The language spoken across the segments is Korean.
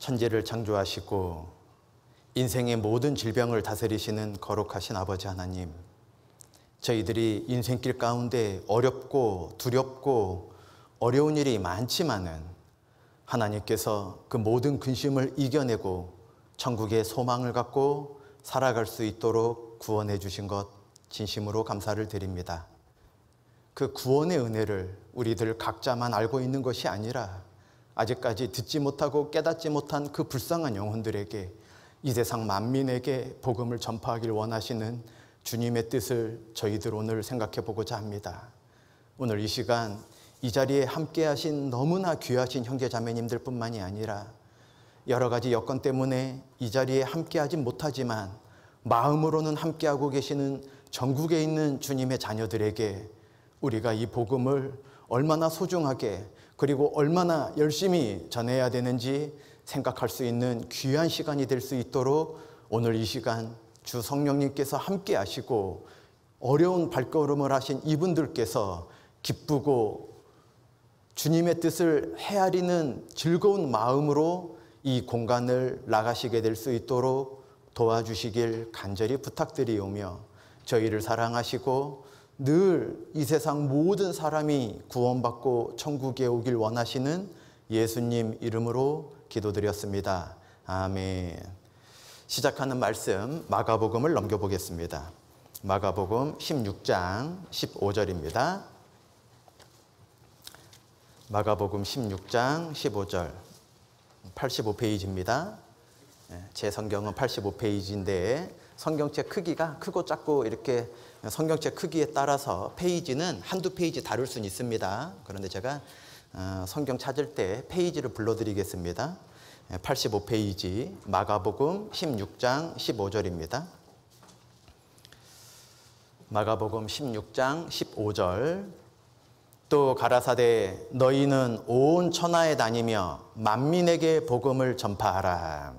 천지를 창조하시고 인생의 모든 질병을 다스리시는 거룩하신 아버지 하나님, 저희들이 인생길 가운데 어렵고 두렵고 어려운 일이 많지만은 하나님께서 그 모든 근심을 이겨내고 천국의 소망을 갖고 살아갈 수 있도록 구원해 주신 것 진심으로 감사를 드립니다. 그 구원의 은혜를 우리들 각자만 알고 있는 것이 아니라 아직까지 듣지 못하고 깨닫지 못한 그 불쌍한 영혼들에게, 이 세상 만민에게 복음을 전파하길 원하시는 주님의 뜻을 저희들 오늘 생각해 보고자 합니다. 오늘 이 시간 이 자리에 함께 하신 너무나 귀하신 형제 자매님들 뿐만이 아니라 여러 가지 여건 때문에 이 자리에 함께 하지 못하지만 마음으로는 함께하고 계시는 전국에 있는 주님의 자녀들에게 우리가 이 복음을 얼마나 소중하게 그리고 얼마나 열심히 전해야 되는지 생각할 수 있는 귀한 시간이 될 수 있도록 오늘 이 시간 주 성령님께서 함께 하시고 어려운 발걸음을 하신 이분들께서 기쁘고 주님의 뜻을 헤아리는 즐거운 마음으로 이 공간을 나가시게 될 수 있도록 도와주시길 간절히 부탁드리오며, 저희를 사랑하시고 늘 이 세상 모든 사람이 구원받고 천국에 오길 원하시는 예수님 이름으로 기도드렸습니다. 아멘. 시작하는 말씀 마가복음을 넘겨보겠습니다. 마가복음 16장 15절입니다. 마가복음 16장 15절 85페이지입니다. 제 성경은 85페이지인데 성경책 크기가 크고 작고 이렇게 성경책 크기에 따라서 페이지는 한두 페이지 다룰 수는 있습니다. 그런데 제가 성경 찾을 때 페이지를 불러드리겠습니다. 85페이지 마가복음 16장 15절입니다. 마가복음 16장 15절. 또 가라사대 너희는 온 천하에 다니며 만민에게 복음을 전파하라.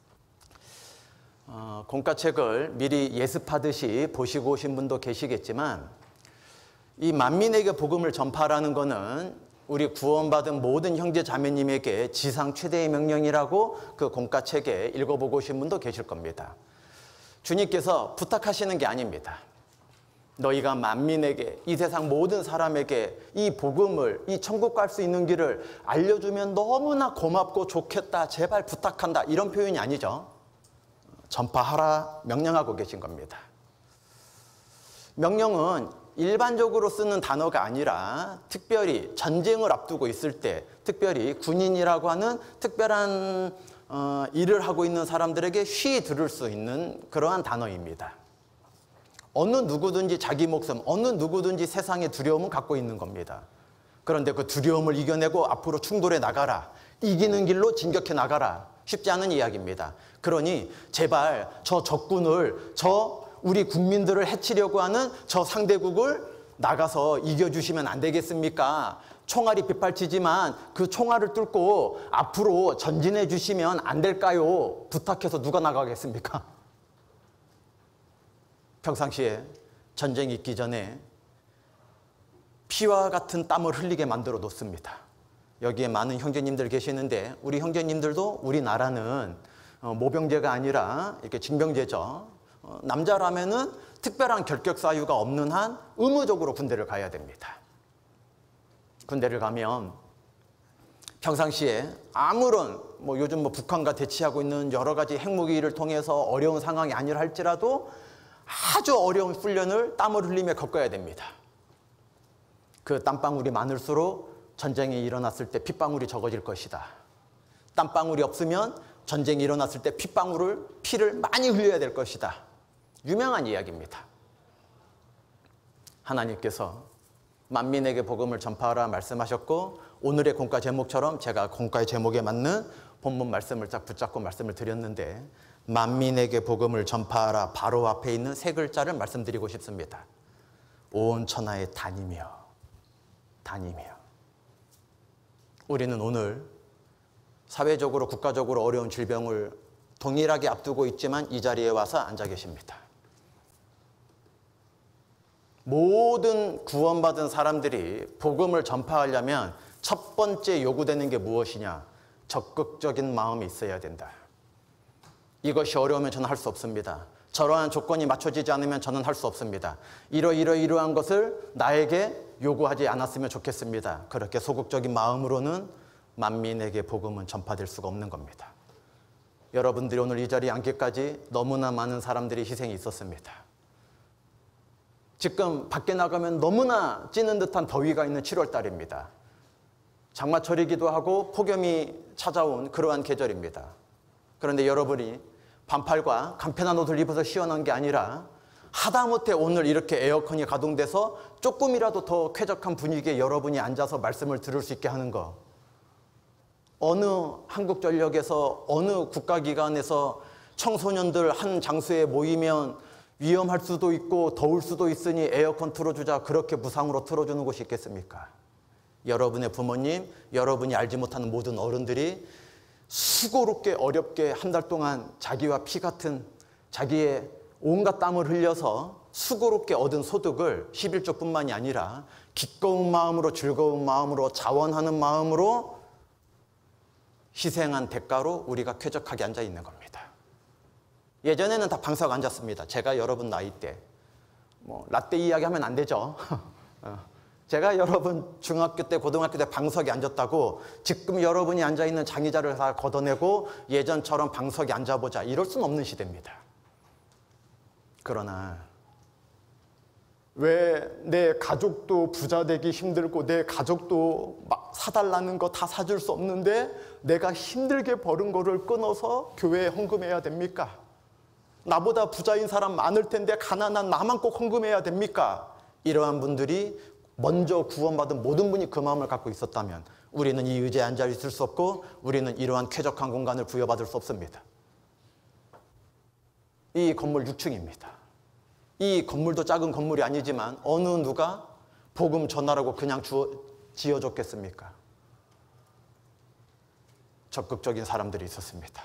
공과책을 미리 예습하듯이 보시고 오신 분도 계시겠지만, 이 만민에게 복음을 전파하라는 것은 우리 구원받은 모든 형제 자매님에게 지상 최대의 명령이라고 그 공과책에 읽어보고 오신 분도 계실 겁니다. 주님께서 부탁하시는 게 아닙니다. 너희가 만민에게, 이 세상 모든 사람에게 이 복음을, 이 천국 갈 수 있는 길을 알려주면 너무나 고맙고 좋겠다, 제발 부탁한다, 이런 표현이 아니죠. 전파하라 명령하고 계신 겁니다. 명령은 일반적으로 쓰는 단어가 아니라 특별히 전쟁을 앞두고 있을 때, 특별히 군인이라고 하는 특별한 일을 하고 있는 사람들에게 쉬이 들을 수 있는 그러한 단어입니다. 어느 누구든지 자기 목숨, 어느 누구든지 세상에 두려움은 갖고 있는 겁니다. 그런데 그 두려움을 이겨내고 앞으로 충돌해 나가라, 이기는 길로 진격해 나가라, 쉽지 않은 이야기입니다. 그러니 제발 저 적군을, 저 우리 국민들을 해치려고 하는 저 상대국을 나가서 이겨주시면 안 되겠습니까? 총알이 빗발치지만 그 총알을 뚫고 앞으로 전진해 주시면 안 될까요? 부탁해서 누가 나가겠습니까? 평상시에 전쟁이 있기 전에 피와 같은 땀을 흘리게 만들어 놓습니다. 여기에 많은 형제님들 계시는데, 우리 형제님들도 우리나라는 모병제가 아니라 이렇게 징병제죠. 남자라면은 특별한 결격 사유가 없는 한 의무적으로 군대를 가야 됩니다. 군대를 가면 평상시에 아무런 요즘 북한과 대치하고 있는 여러 가지 핵무기를 통해서 어려운 상황이 아니라 할지라도 아주 어려운 훈련을 땀을 흘리며 겪어야 됩니다. 그 땀방울이 많을수록 전쟁이 일어났을 때 핏방울이 적어질 것이다. 땀방울이 없으면 전쟁이 일어났을 때 피를 많이 흘려야 될 것이다. 유명한 이야기입니다. 하나님께서 만민에게 복음을 전파하라 말씀하셨고, 오늘의 공과 제목처럼 제가 공과의 제목에 맞는 본문 말씀을 딱 붙잡고 말씀을 드렸는데, 만민에게 복음을 전파하라 바로 앞에 있는 세 글자를 말씀드리고 싶습니다. 온 천하에 다니며. 우리는 오늘 사회적으로 국가적으로 어려운 질병을 동일하게 앞두고 있지만 이 자리에 와서 앉아 계십니다. 모든 구원받은 사람들이 복음을 전파하려면 첫 번째 요구되는 게 무엇이냐? 적극적인 마음이 있어야 된다. 이것이 어려우면 저는 할 수 없습니다. 저러한 조건이 맞춰지지 않으면 저는 할 수 없습니다. 이러한 것을 나에게 요구하지 않았으면 좋겠습니다. 그렇게 소극적인 마음으로는 만민에게 복음은 전파될 수가 없는 겁니다. 여러분들이 오늘 이 자리에 앉기까지 너무나 많은 사람들이 희생이 있었습니다. 지금 밖에 나가면 너무나 찌는 듯한 더위가 있는 7월 달입니다. 장마철이기도 하고 폭염이 찾아온 그러한 계절입니다. 그런데 여러분이 반팔과 간편한 옷을 입어서 시원한 게 아니라 하다못해 오늘 이렇게 에어컨이 가동돼서 조금이라도 더 쾌적한 분위기에 여러분이 앉아서 말씀을 들을 수 있게 하는 거, 어느 한국전력에서 어느 국가기관에서 청소년들 한 장소에 모이면 위험할 수도 있고 더울 수도 있으니 에어컨 틀어주자, 그렇게 무상으로 틀어주는 곳이 있겠습니까? 여러분의 부모님, 여러분이 알지 못하는 모든 어른들이 수고롭게 어렵게 한 달 동안 자기와 피 같은 자기의 온갖 땀을 흘려서 수고롭게 얻은 소득을 11조뿐만이 아니라 기꺼운 마음으로, 즐거운 마음으로, 자원하는 마음으로 희생한 대가로 우리가 쾌적하게 앉아 있는 겁니다. 예전에는 다 방석 앉았습니다. 제가 여러분 나이 때 라떼 이야기하면 안 되죠. 제가 여러분 중학교 때, 고등학교 때 방석에 앉았다고 지금 여러분이 앉아있는 장의자를 다 걷어내고 예전처럼 방석에 앉아보자, 이럴 수는 없는 시대입니다. 그러나 왜 내 가족도 부자 되기 힘들고 내 가족도 막 사달라는 거 다 사줄 수 없는데 내가 힘들게 벌은 거를 끊어서 교회에 헌금해야 됩니까? 나보다 부자인 사람 많을 텐데 가난한 나만 꼭 헌금해야 됩니까? 이러한 분들이 먼저 구원받은 모든 분이 그 마음을 갖고 있었다면 우리는 이 의자에 앉아 있을 수 없고 우리는 이러한 쾌적한 공간을 부여받을 수 없습니다. 이 건물 6층입니다. 이 건물도 작은 건물이 아니지만 어느 누가 복음 전하라고 그냥 지어줬겠습니까? 적극적인 사람들이 있었습니다.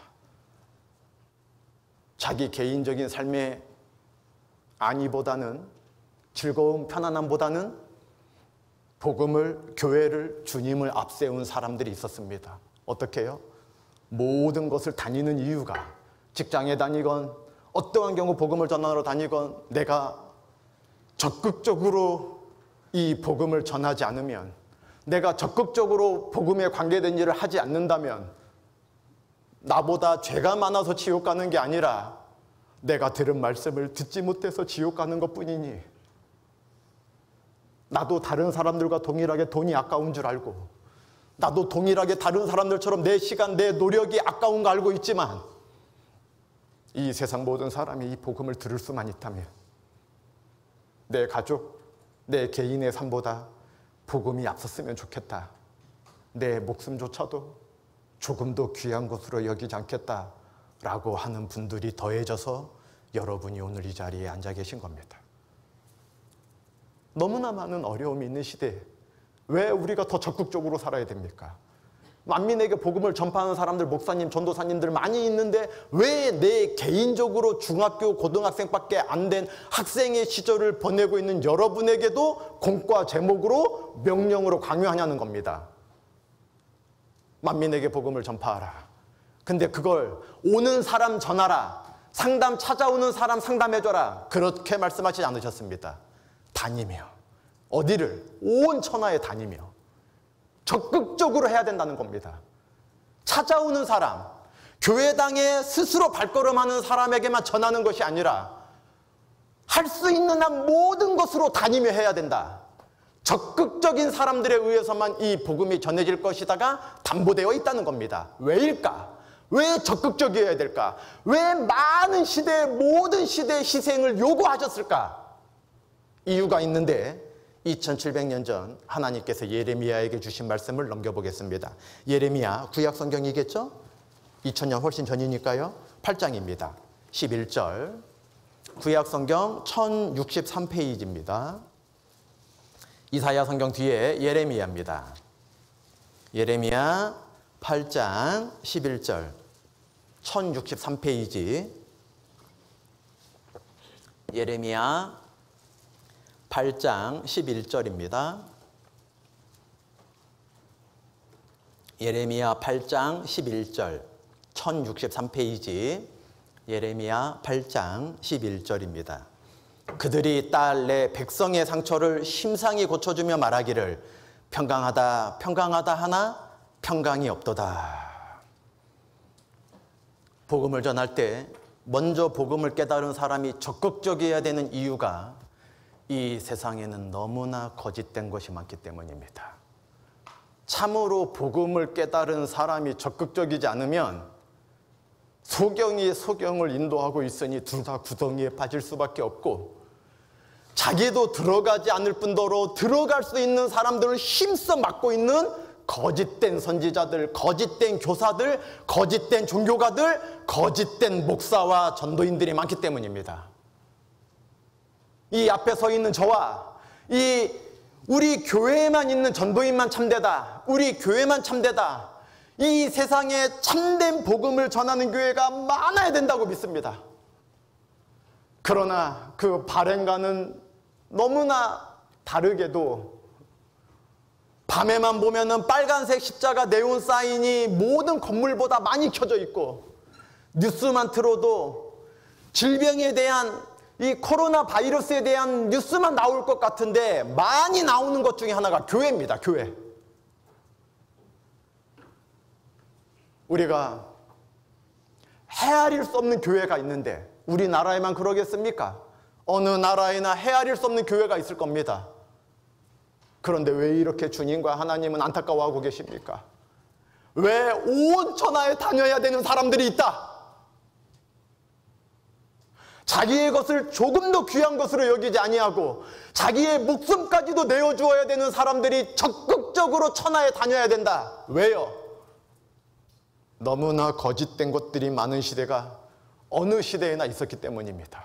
자기 개인적인 삶의 안위보다는, 즐거움, 편안함보다는 복음을, 교회를, 주님을 앞세운 사람들이 있었습니다. 어떻게 해요? 모든 것을 다니는 이유가, 직장에 다니건 어떠한 경우 복음을 전하러 다니건 내가 적극적으로 이 복음을 전하지 않으면, 내가 적극적으로 복음에 관계된 일을 하지 않는다면 나보다 죄가 많아서 지옥 가는 게 아니라 내가 들은 말씀을 듣지 못해서 지옥 가는 것뿐이니, 나도 다른 사람들과 동일하게 돈이 아까운 줄 알고, 나도 동일하게 다른 사람들처럼 내 시간, 내 노력이 아까운 거 알고 있지만 이 세상 모든 사람이 이 복음을 들을 수만 있다면 내 가족, 내 개인의 삶보다 복음이 앞섰으면 좋겠다. 내 목숨조차도 조금 더 귀한 것으로 여기지 않겠다라고 하는 분들이 더해져서 여러분이 오늘 이 자리에 앉아 계신 겁니다. 너무나 많은 어려움이 있는 시대에 왜 우리가 더 적극적으로 살아야 됩니까? 만민에게 복음을 전파하는 사람들, 목사님, 전도사님들 많이 있는데 왜 내 개인적으로 중학교, 고등학생밖에 안 된 학생의 시절을 보내고 있는 여러분에게도 공과 제목으로 명령으로 강요하냐는 겁니다. 만민에게 복음을 전파하라. 근데 그걸 오는 사람 전하라. 상담 찾아오는 사람 상담해줘라. 그렇게 말씀하시지 않으셨습니다. 다니며, 어디를? 온 천하에 다니며 적극적으로 해야 된다는 겁니다. 찾아오는 사람, 교회당에 스스로 발걸음하는 사람에게만 전하는 것이 아니라 할 수 있는 한 모든 것으로 다니며 해야 된다. 적극적인 사람들에 의해서만 이 복음이 전해질 것이다가 담보되어 있다는 겁니다. 왜일까? 왜 적극적이어야 될까? 왜 많은 시대의, 모든 시대의 희생을 요구하셨을까? 이유가 있는데 2700년 전 하나님께서 예레미야에게 주신 말씀을 넘겨보겠습니다. 예레미야, 구약성경이겠죠? 2000년 훨씬 전이니까요. 8장입니다. 11절. 구약성경 1063페이지입니다. 이사야 성경 뒤에 예레미야입니다. 예레미야 8장 11절. 1063페이지. 예레미야 8장 11절입니다. 예레미야 8장 11절 1063페이지 예레미야 8장 11절입니다. 그들이 딸 내 백성의 상처를 심상히 고쳐주며 말하기를 평강하다 평강하다 하나 평강이 없도다. 복음을 전할 때 먼저 복음을 깨달은 사람이 적극적이어야 되는 이유가 이 세상에는 너무나 거짓된 것이 많기 때문입니다. 참으로 복음을 깨달은 사람이 적극적이지 않으면 소경이 소경을 인도하고 있으니 둘 다 구덩이에 빠질 수밖에 없고, 자기도 들어가지 않을 뿐더러 들어갈 수 있는 사람들을 힘써 막고 있는 거짓된 선지자들, 거짓된 교사들, 거짓된 종교가들, 거짓된 목사와 전도인들이 많기 때문입니다. 이 앞에 서 있는 저와 우리 교회에만 있는 전도인만 참되다, 우리 교회만 참되다, 이 세상에 참된 복음을 전하는 교회가 많아야 된다고 믿습니다. 그러나 그 발행과는 너무나 다르게도 밤에만 보면은 빨간색 십자가 네온 사인이 모든 건물보다 많이 켜져 있고, 뉴스만 틀어도 질병에 대한 이 코로나 바이러스에 대한 뉴스만 나올 것 같은데 많이 나오는 것 중에 하나가 교회입니다. 교회. 우리가 헤아릴 수 없는 교회가 있는데 우리나라에만 그러겠습니까? 어느 나라에나 헤아릴 수 없는 교회가 있을 겁니다. 그런데 왜 이렇게 주님과 하나님은 안타까워하고 계십니까? 왜 온 천하에 다녀야 되는 사람들이 있다? 자기의 것을 조금 더 귀한 것으로 여기지 아니하고 자기의 목숨까지도 내어주어야 되는 사람들이 적극적으로 천하에 다녀야 된다. 왜요? 너무나 거짓된 것들이 많은 시대가 어느 시대에나 있었기 때문입니다.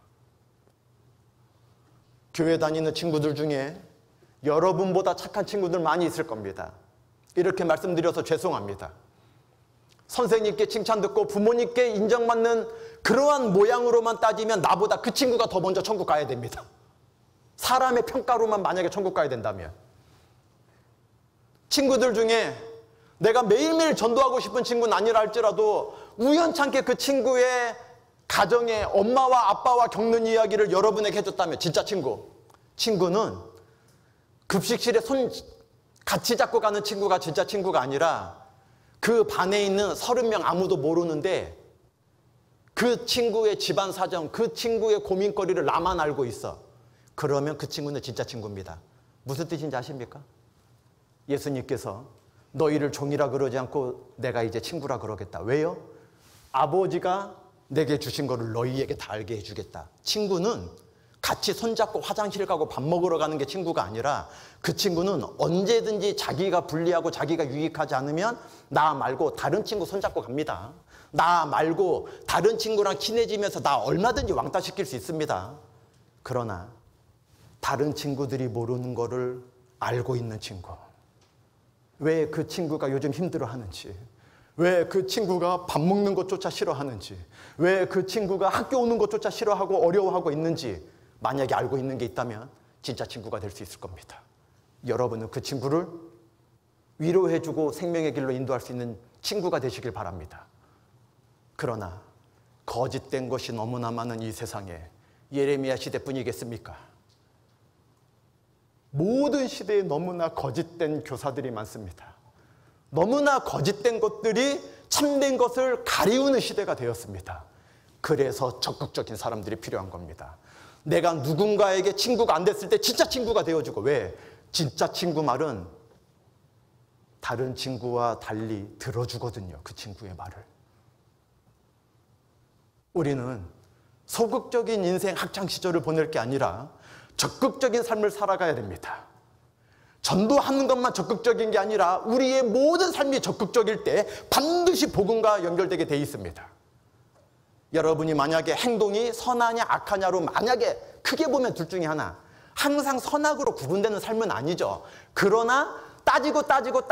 교회 다니는 친구들 중에 여러분보다 착한 친구들 많이 있을 겁니다. 이렇게 말씀드려서 죄송합니다. 선생님께 칭찬 듣고 부모님께 인정받는 그러한 모양으로만 따지면 나보다 그 친구가 더 먼저 천국 가야 됩니다. 사람의 평가로만 만약에 천국 가야 된다면. 친구들 중에 내가 매일매일 전도하고 싶은 친구는 아니라 할지라도 우연찮게 그 친구의 가정에 엄마와 아빠와 겪는 이야기를 여러분에게 해줬다면 진짜 친구. 친구는 급식실에 손 같이 잡고 가는 친구가 진짜 친구가 아니라 그 반에 있는 30명 아무도 모르는데 그 친구의 집안 사정, 그 친구의 고민거리를 나만 알고 있어. 그러면 그 친구는 진짜 친구입니다. 무슨 뜻인지 아십니까? 예수님께서 너희를 종이라 그러지 않고 내가 이제 친구라 그러겠다. 왜요? 아버지가 내게 주신 거를 너희에게 다 알게 해주겠다. 친구는 같이 손잡고 화장실 가고 밥 먹으러 가는 게 친구가 아니라 그 친구는 언제든지 자기가 불리하고 자기가 유익하지 않으면 나 말고 다른 친구 손잡고 갑니다. 나 말고 다른 친구랑 친해지면서 나 얼마든지 왕따시킬 수 있습니다. 그러나 다른 친구들이 모르는 거를 알고 있는 친구. 왜 그 친구가 요즘 힘들어하는지, 왜 그 친구가 밥 먹는 것조차 싫어하는지, 왜 그 친구가 학교 오는 것조차 싫어하고 어려워하고 있는지 만약에 알고 있는 게 있다면 진짜 친구가 될 수 있을 겁니다. 여러분은 그 친구를 위로해주고 생명의 길로 인도할 수 있는 친구가 되시길 바랍니다. 그러나 거짓된 것이 너무나 많은 이 세상에 예레미야 시대뿐이겠습니까? 모든 시대에 너무나 거짓된 교사들이 많습니다. 너무나 거짓된 것들이 참된 것을 가리우는 시대가 되었습니다. 그래서 적극적인 사람들이 필요한 겁니다. 내가 누군가에게 친구가 안 됐을 때 진짜 친구가 되어주고, 왜? 진짜 친구 말은 다른 친구와 달리 들어주거든요. 그 친구의 말을. 우리는 소극적인 인생 학창시절을 보낼 게 아니라 적극적인 삶을 살아가야 됩니다. 전도하는 것만 적극적인 게 아니라 우리의 모든 삶이 적극적일 때 반드시 복음과 연결되게 돼 있습니다. 여러분이 만약에 행동이 선하냐 악하냐로 만약에 크게 보면 둘 중에 하나, 항상 선악으로 구분되는 삶은 아니죠. 그러나 따지고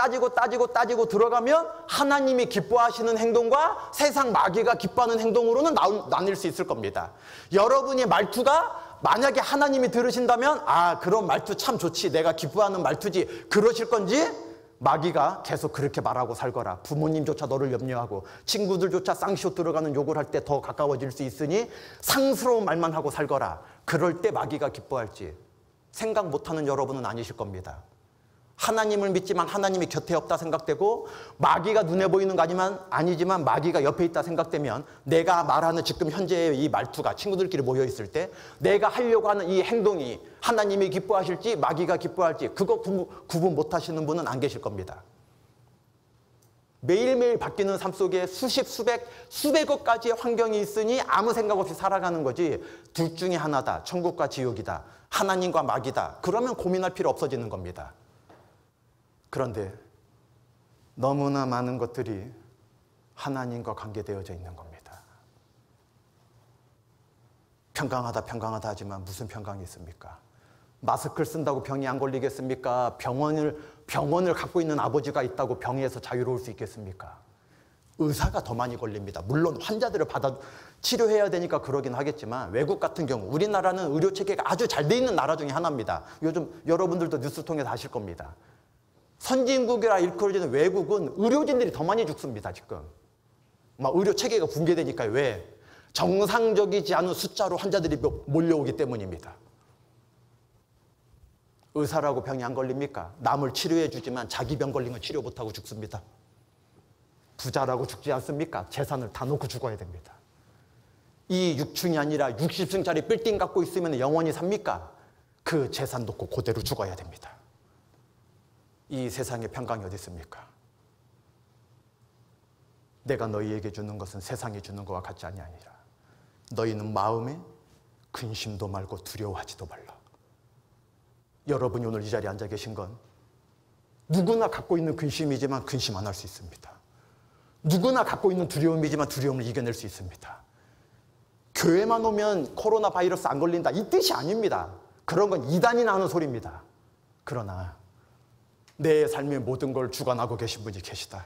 들어가면 하나님이 기뻐하시는 행동과 세상 마귀가 기뻐하는 행동으로는 나뉠 수 있을 겁니다. 여러분의 말투가 만약에 하나님이 들으신다면 그런 말투 참 좋지, 내가 기뻐하는 말투지, 그러실 건지, 마귀가 계속 그렇게 말하고 살거라. 부모님조차 너를 염려하고 친구들조차 쌍시옷 들어가는 욕을 할 때 더 가까워질 수 있으니 상스러운 말만 하고 살거라. 그럴 때 마귀가 기뻐할지 생각 못하는 여러분은 아니실 겁니다. 하나님을 믿지만 하나님이 곁에 없다 생각되고 마귀가 눈에 보이는 거 아니지만 마귀가 옆에 있다 생각되면 내가 말하는 지금 현재의 이 말투가 친구들끼리 모여 있을 때 내가 하려고 하는 이 행동이 하나님이 기뻐하실지 마귀가 기뻐할지 그거 구분 못 하시는 분은 안 계실 겁니다. 매일매일 바뀌는 삶 속에 수십, 수백억 가지의 환경이 있으니 아무 생각 없이 살아가는 거지 둘 중에 하나다. 천국과 지옥이다. 하나님과 마귀다. 그러면 고민할 필요 없어지는 겁니다. 그런데 너무나 많은 것들이 하나님과 관계되어져 있는 겁니다. 평강하다 하지만 무슨 평강이 있습니까? 마스크를 쓴다고 병이 안 걸리겠습니까? 병원을 갖고 있는 아버지가 있다고 병에서 자유로울 수 있겠습니까? 의사가 더 많이 걸립니다. 물론 환자들을 치료해야 되니까 그러긴 하겠지만 외국 같은 경우 우리나라는 의료체계가 아주 잘 돼 있는 나라 중에 하나입니다. 요즘 여러분들도 뉴스 통해서 아실 겁니다. 선진국이라 일컬어지는 외국은 의료진들이 더 많이 죽습니다. 지금 막 의료 체계가 붕괴되니까요. 왜? 정상적이지 않은 숫자로 환자들이 몰려오기 때문입니다. 의사라고 병이 안 걸립니까? 남을 치료해 주지만 자기 병 걸리면 치료 못하고 죽습니다. 부자라고 죽지 않습니까? 재산을 다 놓고 죽어야 됩니다. 이 6층이 아니라 60층짜리 빌딩 갖고 있으면 영원히 삽니까? 그 재산 놓고 그대로 죽어야 됩니다. 이 세상에 평강이 어디 있습니까? 내가 너희에게 주는 것은 세상이 주는 것과 같지 아니라 너희는 마음에 근심도 말고 두려워하지도 말라. 여러분이 오늘 이 자리에 앉아 계신 건 누구나 갖고 있는 근심이지만 근심 안 할 수 있습니다. 누구나 갖고 있는 두려움이지만 두려움을 이겨낼 수 있습니다. 교회만 오면 코로나 바이러스 안 걸린다 이 뜻이 아닙니다. 그런 건 이단이 나오는 소리입니다. 그러나 내 삶의 모든 걸 주관하고 계신 분이 계시다.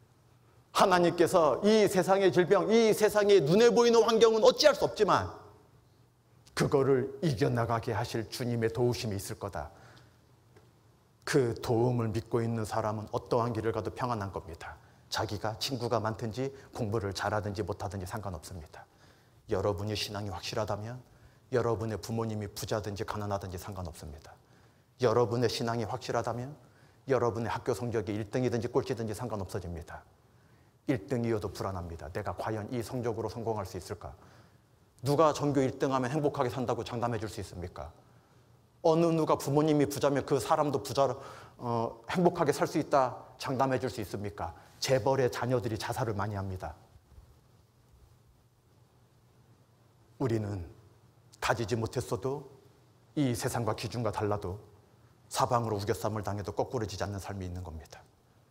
하나님께서 이 세상의 질병, 이 세상의 눈에 보이는 환경은 어찌할 수 없지만 그거를 이겨나가게 하실 주님의 도우심이 있을 거다. 그 도움을 믿고 있는 사람은 어떠한 길을 가도 평안한 겁니다. 자기가 친구가 많든지 공부를 잘하든지 못하든지 상관없습니다. 여러분의 신앙이 확실하다면 여러분의 부모님이 부자든지 가난하든지 상관없습니다. 여러분의 신앙이 확실하다면 여러분의 학교 성적이 1등이든지 꼴찌든지 상관없어집니다. 1등이어도 불안합니다. 내가 과연 이 성적으로 성공할 수 있을까? 누가 전교 1등하면 행복하게 산다고 장담해 줄 수 있습니까? 어느 누가 부모님이 부자면 그 사람도 부자로 행복하게 살 수 있다 장담해 줄 수 있습니까? 재벌의 자녀들이 자살을 많이 합니다. 우리는 가지지 못했어도 이 세상과 기준과 달라도 사방으로 우겨쌈을 당해도 거꾸로 지지 않는 삶이 있는 겁니다.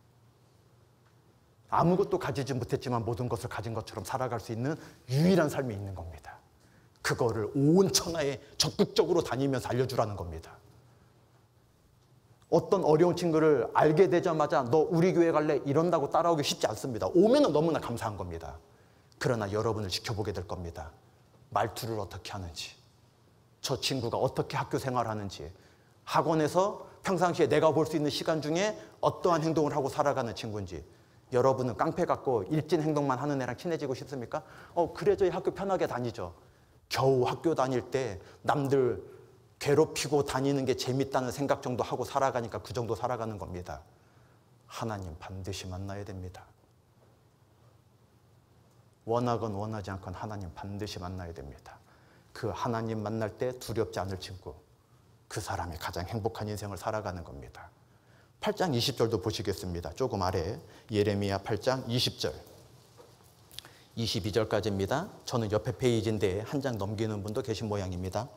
아무것도 가지지 못했지만 모든 것을 가진 것처럼 살아갈 수 있는 유일한 삶이 있는 겁니다. 그거를 온 천하에 적극적으로 다니면서 알려주라는 겁니다. 어떤 어려운 친구를 알게 되자마자 너 우리 교회 갈래? 이런다고 따라오기 쉽지 않습니다. 오면 너무나 감사한 겁니다. 그러나 여러분을 지켜보게 될 겁니다. 말투를 어떻게 하는지, 저 친구가 어떻게 학교 생활하는지, 학원에서 평상시에 내가 볼 수 있는 시간 중에 어떠한 행동을 하고 살아가는 친구인지. 여러분은 깡패 같고 일진 행동만 하는 애랑 친해지고 싶습니까? 그래 저희 학교 편하게 다니죠. 겨우 학교 다닐 때 남들 괴롭히고 다니는 게 재밌다는 생각 정도 하고 살아가니까 그 정도 살아가는 겁니다. 하나님 반드시 만나야 됩니다. 원하건 원하지 않건 하나님 반드시 만나야 됩니다. 그 하나님 만날 때 두렵지 않을 친구, 그 사람이 가장 행복한 인생을 살아가는 겁니다. 8장 20절도 보시겠습니다. 조금 아래 예레미야 8장 20절 22절까지입니다. 저는 옆에 페이지인데 한 장 넘기는 분도 계신 모양입니다.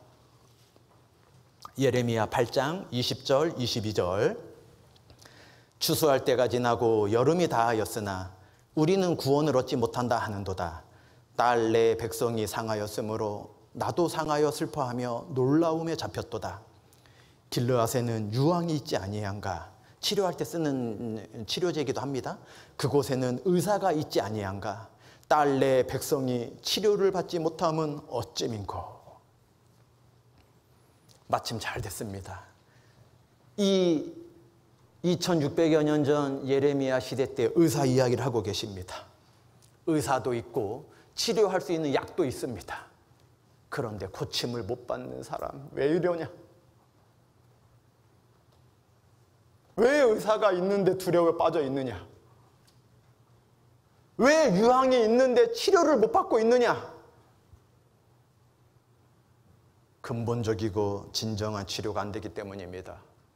예레미야 8장 20절 22절 추수할 때가 지나고 여름이 다하였으나 우리는 구원을 얻지 못한다 하는도다. 딸 내 백성이 상하였으므로 나도 상하여 슬퍼하며 놀라움에 잡혔도다. 길르앗에는 유황이 있지 아니한가. 치료할 때 쓰는 치료제이기도 합니다. 그곳에는 의사가 있지 아니한가. 딸 내 백성이 치료를 받지 못함은 어찌민고. 마침 잘 됐습니다. 이 2600여 년 전 예레미야 시대 때 의사 이야기를 하고 계십니다. 의사도 있고 치료할 수 있는 약도 있습니다. 그런데 고침을 못 받는 사람 왜 이러냐? 왜 의사가 있는데 두려움에 빠져 있느냐? 왜 유황이 있는데 치료를 못 받고 있느냐? 근본적이고 진정한 치료가 안 되기 때문입니다.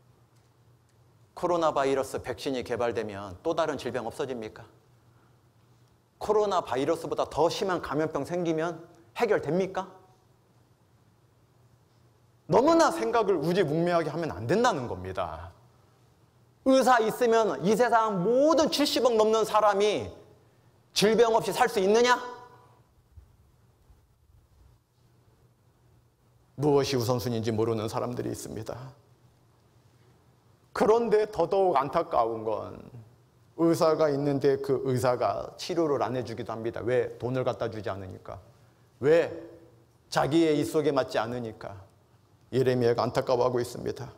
코로나 바이러스 백신이 개발되면 또 다른 질병 없어집니까? 코로나 바이러스보다 더 심한 감염병 생기면 해결됩니까? 너무나 생각을 우지묵미하게 하면 안 된다는 겁니다. 의사 있으면 이 세상 모든 70억 넘는 사람이 질병 없이 살 수 있느냐? 무엇이 우선순위인지 모르는 사람들이 있습니다. 그런데 더더욱 안타까운 건 의사가 있는데 그 의사가 치료를 안 해주기도 합니다. 왜? 돈을 갖다 주지 않으니까. 왜? 자기의 입속에 맞지 않으니까. 예레미야가 안타까워하고 있습니다.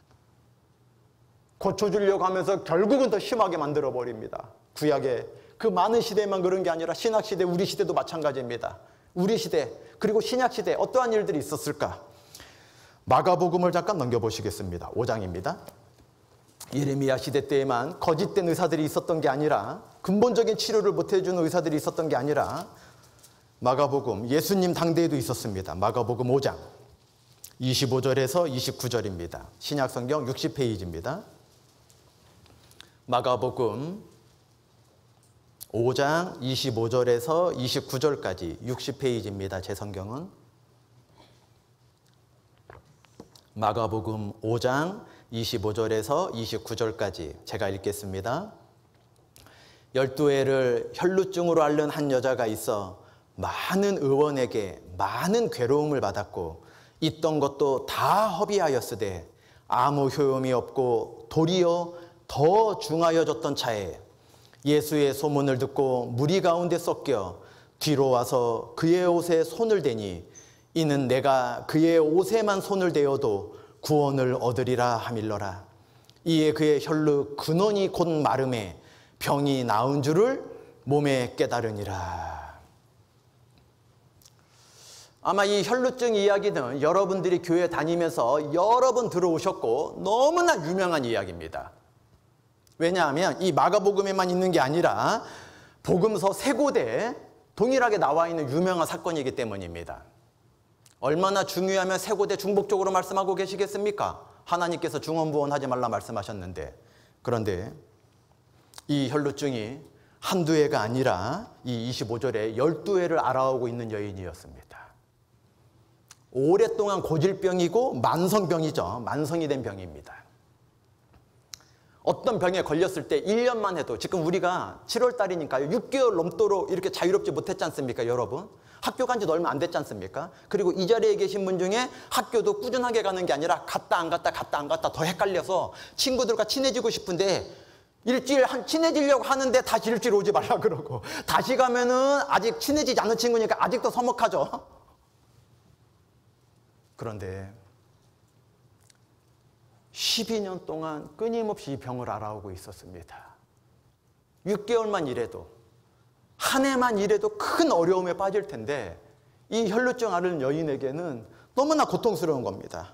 고쳐주려고 하면서 결국은 더 심하게 만들어버립니다. 구약의 그 많은 시대만 그런 게 아니라 신약시대, 우리 시대도 마찬가지입니다. 우리 시대, 그리고 신약시대 어떠한 일들이 있었을까? 마가복음을 잠깐 넘겨보시겠습니다. 5장입니다. 예레미야 시대 때에만 거짓된 의사들이 있었던 게 아니라, 근본적인 치료를 못해주는 의사들이 있었던 게 아니라 마가복음, 예수님 당대에도 있었습니다. 마가복음 5장 25절에서 29절입니다. 신약성경 60페이지입니다. 마가복음 5장 25절에서 29절까지 60페이지입니다. 제 성경은. 마가복음 5장 25절에서 29절까지 제가 읽겠습니다. 12해를 혈루증으로 앓는 한 여자가 있어 많은 의원에게 많은 괴로움을 받았고 있던 것도 다 허비하였으되 아무 효용이 없고 도리어 더 중하여졌던 차에 예수의 소문을 듣고 무리 가운데 섞여 뒤로 와서 그의 옷에 손을 대니 이는 내가 그의 옷에만 손을 대어도 구원을 얻으리라 하밀러라. 이에 그의 혈루 근원이 곧 마름에 병이 나은 줄을 몸에 깨달으니라. 아마 이 혈루증 이야기는 여러분들이 교회 다니면서 여러 번 들어오셨고 너무나 유명한 이야기입니다. 왜냐하면 이 마가복음에만 있는 게 아니라 복음서 세 곳에 동일하게 나와 있는 유명한 사건이기 때문입니다. 얼마나 중요하면 세 곳에 중복적으로 말씀하고 계시겠습니까? 하나님께서 중언부언하지 말라 말씀하셨는데. 그런데 이 혈루증이 한두 해가 아니라 이 25절에 12해를 앓아오고 있는 여인이었습니다. 오랫동안 고질병이고 만성병이죠. 만성이 된 병입니다. 어떤 병에 걸렸을 때 1년만 해도, 지금 우리가 7월 달이니까요, 6개월 넘도록 이렇게 자유롭지 못했지 않습니까, 여러분? 학교 간 지도 얼마 안 됐지 않습니까? 그리고 이 자리에 계신 분 중에 학교도 꾸준하게 가는 게 아니라 갔다 안 갔다 갔다 안 갔다 더 헷갈려서 친구들과 친해지고 싶은데 일주일 친해지려고 하는데 다시 일주일 오지 말라 그러고, 다시 가면은 아직 친해지지 않은 친구니까 아직도 서먹하죠. 그런데 12년 동안 끊임없이 이 병을 앓아오고 있었습니다. 6개월만 일해도, 한 해만 일해도 큰 어려움에 빠질 텐데 이 혈루증 앓는 여인에게는 너무나 고통스러운 겁니다.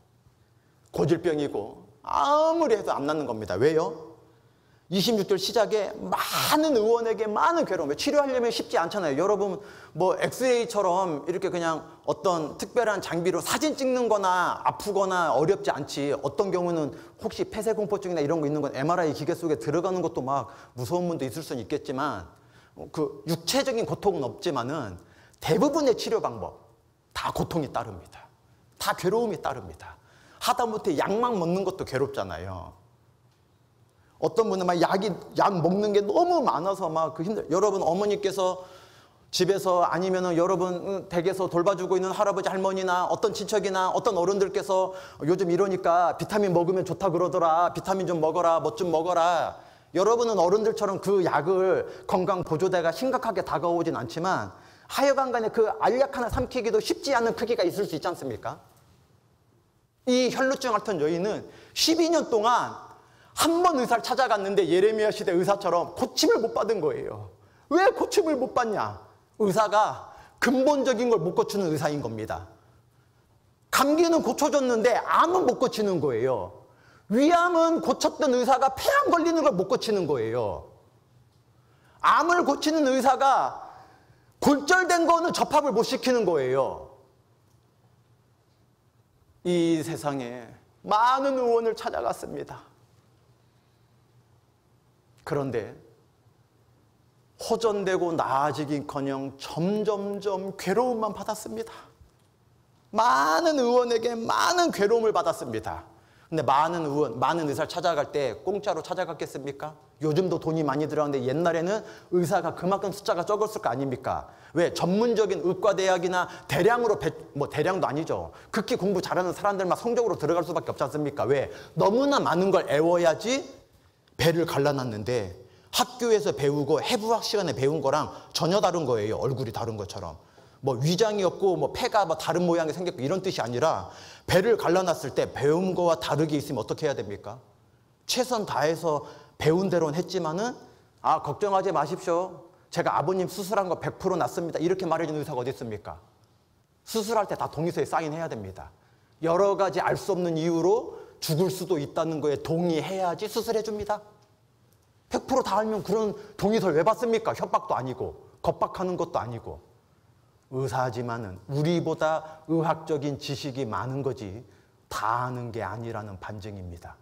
고질병이고 아무리 해도 안 낫는 겁니다. 왜요? 26절 시작에 많은 의원에게 많은 괴로움. 치료하려면 쉽지 않잖아요. 여러분 뭐 엑스레이처럼 이렇게 그냥 어떤 특별한 장비로 사진 찍는 거나 아프거나 어렵지 않지. 어떤 경우는 혹시 폐쇄공포증이나 이런 거 있는 건 MRI 기계 속에 들어가는 것도 막 무서운 분도 있을 수는 있겠지만 그 육체적인 고통은 없지만은 대부분의 치료 방법 다 고통이 따릅니다. 다 괴로움이 따릅니다. 하다못해 약만 먹는 것도 괴롭잖아요. 어떤 분은 막 약 먹는 게 너무 많아서 막 그 힘들. 여러분 어머니께서 집에서 아니면은 여러분 댁에서 돌봐주고 있는 할아버지 할머니나 어떤 친척이나 어떤 어른들께서 요즘 이러니까 비타민 먹으면 좋다 그러더라. 비타민 좀 먹어라. 뭐 좀 먹어라. 여러분은 어른들처럼 그 약을 건강 보조대가 심각하게 다가오진 않지만 하여간 간에 그 알약 하나 삼키기도 쉽지 않은 크기가 있을 수 있지 않습니까? 이 혈루증 앓던 여인은 12년 동안 한 번 의사를 찾아갔는데 예레미야 시대 의사처럼 고침을 못 받은 거예요. 왜 고침을 못 받냐? 의사가 근본적인 걸 못 고치는 의사인 겁니다. 감기는 고쳐줬는데 암은 못 고치는 거예요. 위암은 고쳤던 의사가 폐암 걸리는 걸 못 고치는 거예요. 암을 고치는 의사가 골절된 거는 접합을 못 시키는 거예요. 이 세상에 많은 의원을 찾아갔습니다. 그런데 호전되고 나아지긴커녕 점점점 괴로움만 받았습니다. 많은 의원에게 많은 괴로움을 받았습니다. 근데 많은 의원, 많은 의사를 찾아갈 때 공짜로 찾아갔겠습니까? 요즘도 돈이 많이 들어가는데 옛날에는 의사가 그만큼 숫자가 적었을 거 아닙니까? 왜? 전문적인 의과대학이나 대량으로, 대량도 아니죠. 극히 공부 잘하는 사람들만 성적으로 들어갈 수밖에 없지 않습니까? 왜? 너무나 많은 걸 애워야지 배를 갈라놨는데 학교에서 배우고 해부학 시간에 배운 거랑 전혀 다른 거예요. 얼굴이 다른 것처럼. 위장이 없고 폐가 다른 모양이 생겼고 이런 뜻이 아니라 배를 갈라놨을 때 배운 거와 다르게 있으면 어떻게 해야 됩니까? 최선 다해서 배운 대로는 했지만은 걱정하지 마십시오. 제가 아버님 수술한 거 100% 낫습니다. 이렇게 말해주는 의사가 어디 있습니까? 수술할 때 다 동의서에 사인해야 됩니다. 여러 가지 알 수 없는 이유로 죽을 수도 있다는 거에 동의해야지 수술해 줍니다. 100% 다 알면 그런 동의서를 왜 받습니까? 협박도 아니고 겁박하는 것도 아니고. 의사지만은 우리보다 의학적인 지식이 많은 거지 다 아는 게 아니라는 반증입니다.